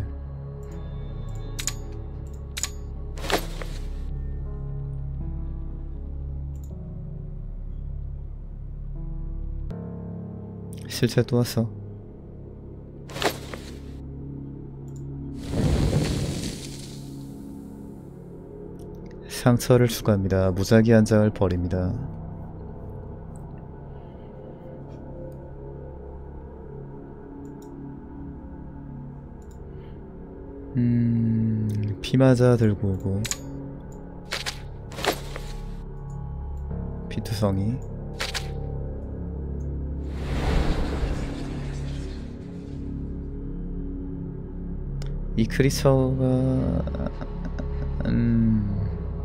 실체 또 왔어. 상처를 추가합니다. 무작위 한 장을 버립니다. 음... 피마자 들고 오고 피투성이 이 크리처가 음...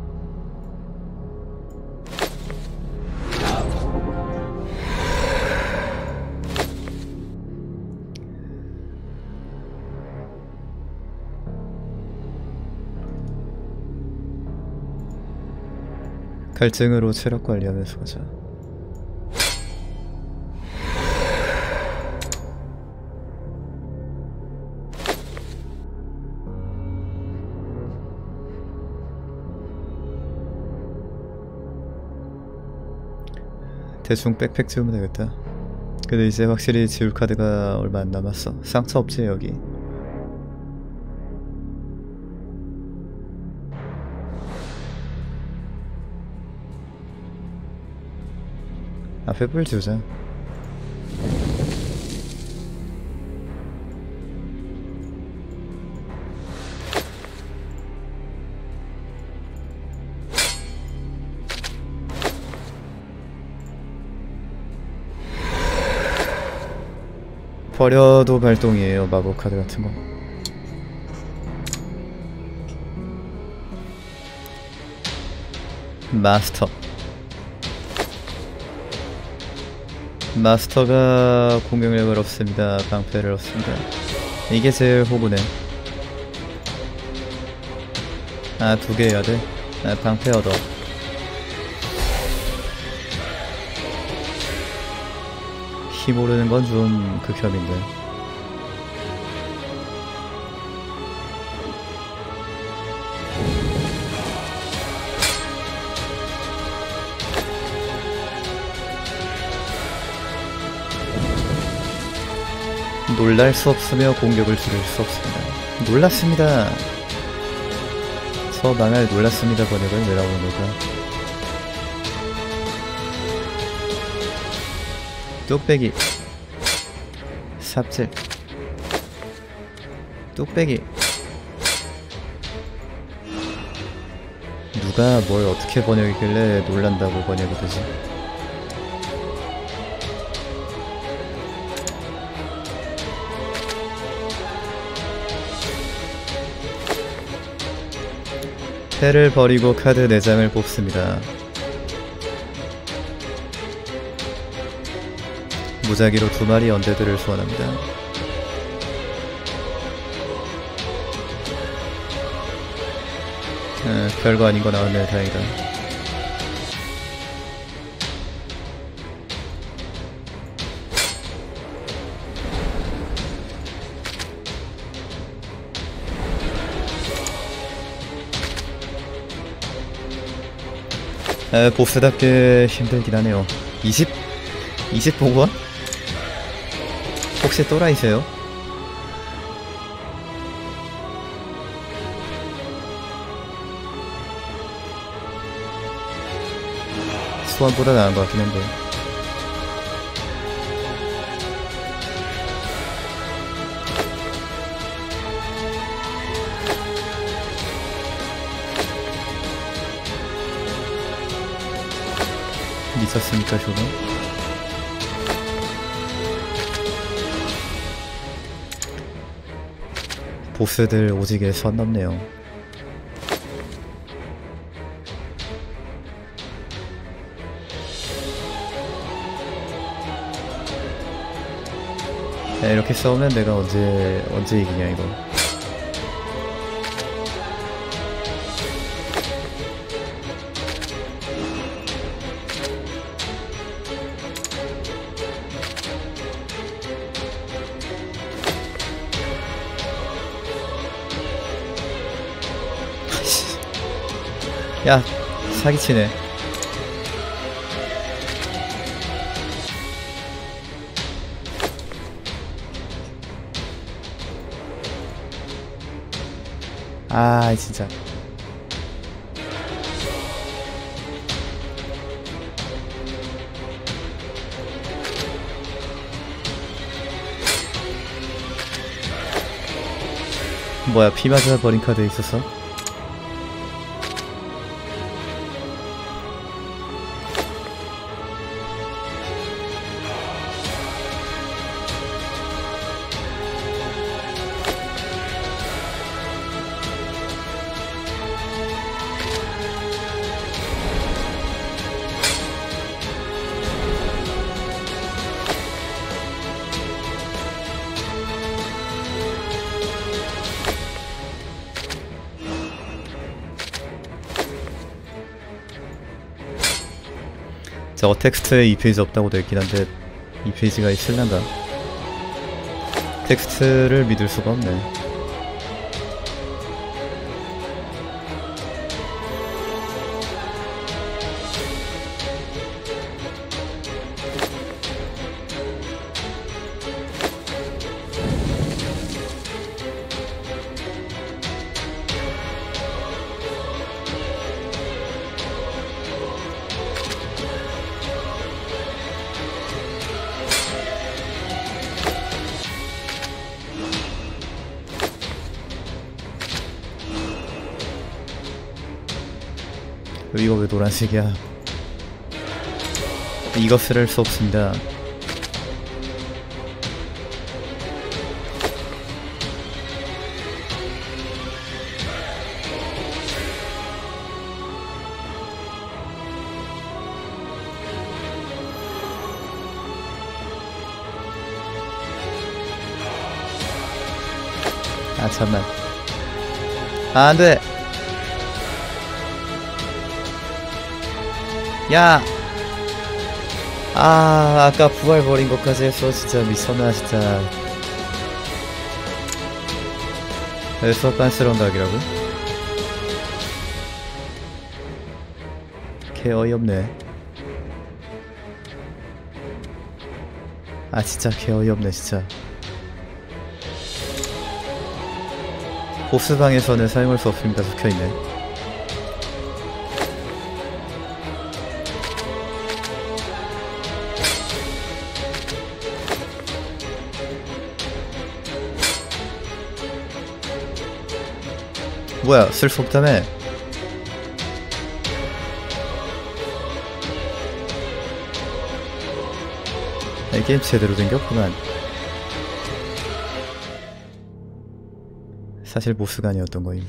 갈증으로 체력 관리하면서 가자. 대충 백팩 지우면 되겠다. 근데 이제 확실히 지울 카드가 얼마 안 남았어. 상처 없지 여기. 앞에 뿔 지우자. 버려도 발동이에요 마법 카드 같은 거. 마스터. 마스터가 공격력을 얻습니다. 방패를 얻습니다. 이게 제일 호구네. 아, 두 개 해야 돼? 아, 방패 얻어. 힘 오르는 건 좀 극혐인데. 놀랄 수 없으며 공격을 줄일 수 없습니다. 놀랐습니다. 저 망할 놀랐습니다 번역을 왜 나오는 걸까? 뚝배기 삽질 뚝배기. 누가 뭘 어떻게 번역이길래 놀란다고 번역이 되지? 패를 버리고 카드 네 장을 뽑습니다. 무작위로 두 마리 언데드를 소환합니다. 아, 별거 아닌 거 나왔네. 다행이다. 아, 보스답게 힘들긴 하네요. 이십? 이십 보고와? 혹시 또라이세요? 수완보다 나은 것 같긴 한데. 미쳤습니까 저거? 보스들 오지게 선 넘네요. 야, 이렇게 싸우면 내가 언제 언제 이기냐 이거. 야, 사기치네. 아, 진짜. 뭐야, 피 맞아 버린 카드 있었어? 저거 텍스트에 이 페이지 없다고 되어있긴 한데 이 페이지가 있을란가? 텍스트를 믿을 수가 없네. 이거 왜 노란색이야? 이거 쓸 수 없습니다. 아 잠만. 아 안돼. 야! 아, 아까 부활 버린 것까지 했어. 진짜 미쳤나, 진짜. 여기서 빤스러운 각이라고? 개 어이없네. 아, 진짜 개 어이없네, 진짜. 보스방에서는 사용할 수 없습니다. 적혀있네. 뭐야, 쓸 수 없다며. 이 게임 제대로 된겼구만. 사실 보스가 아니었던 거임.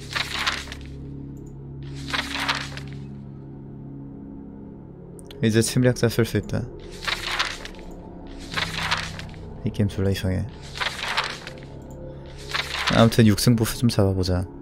이제 침략자 쓸 수 있다. 이 게임 졸라 이상해. 아무튼 육 승 보스 좀 잡아보자.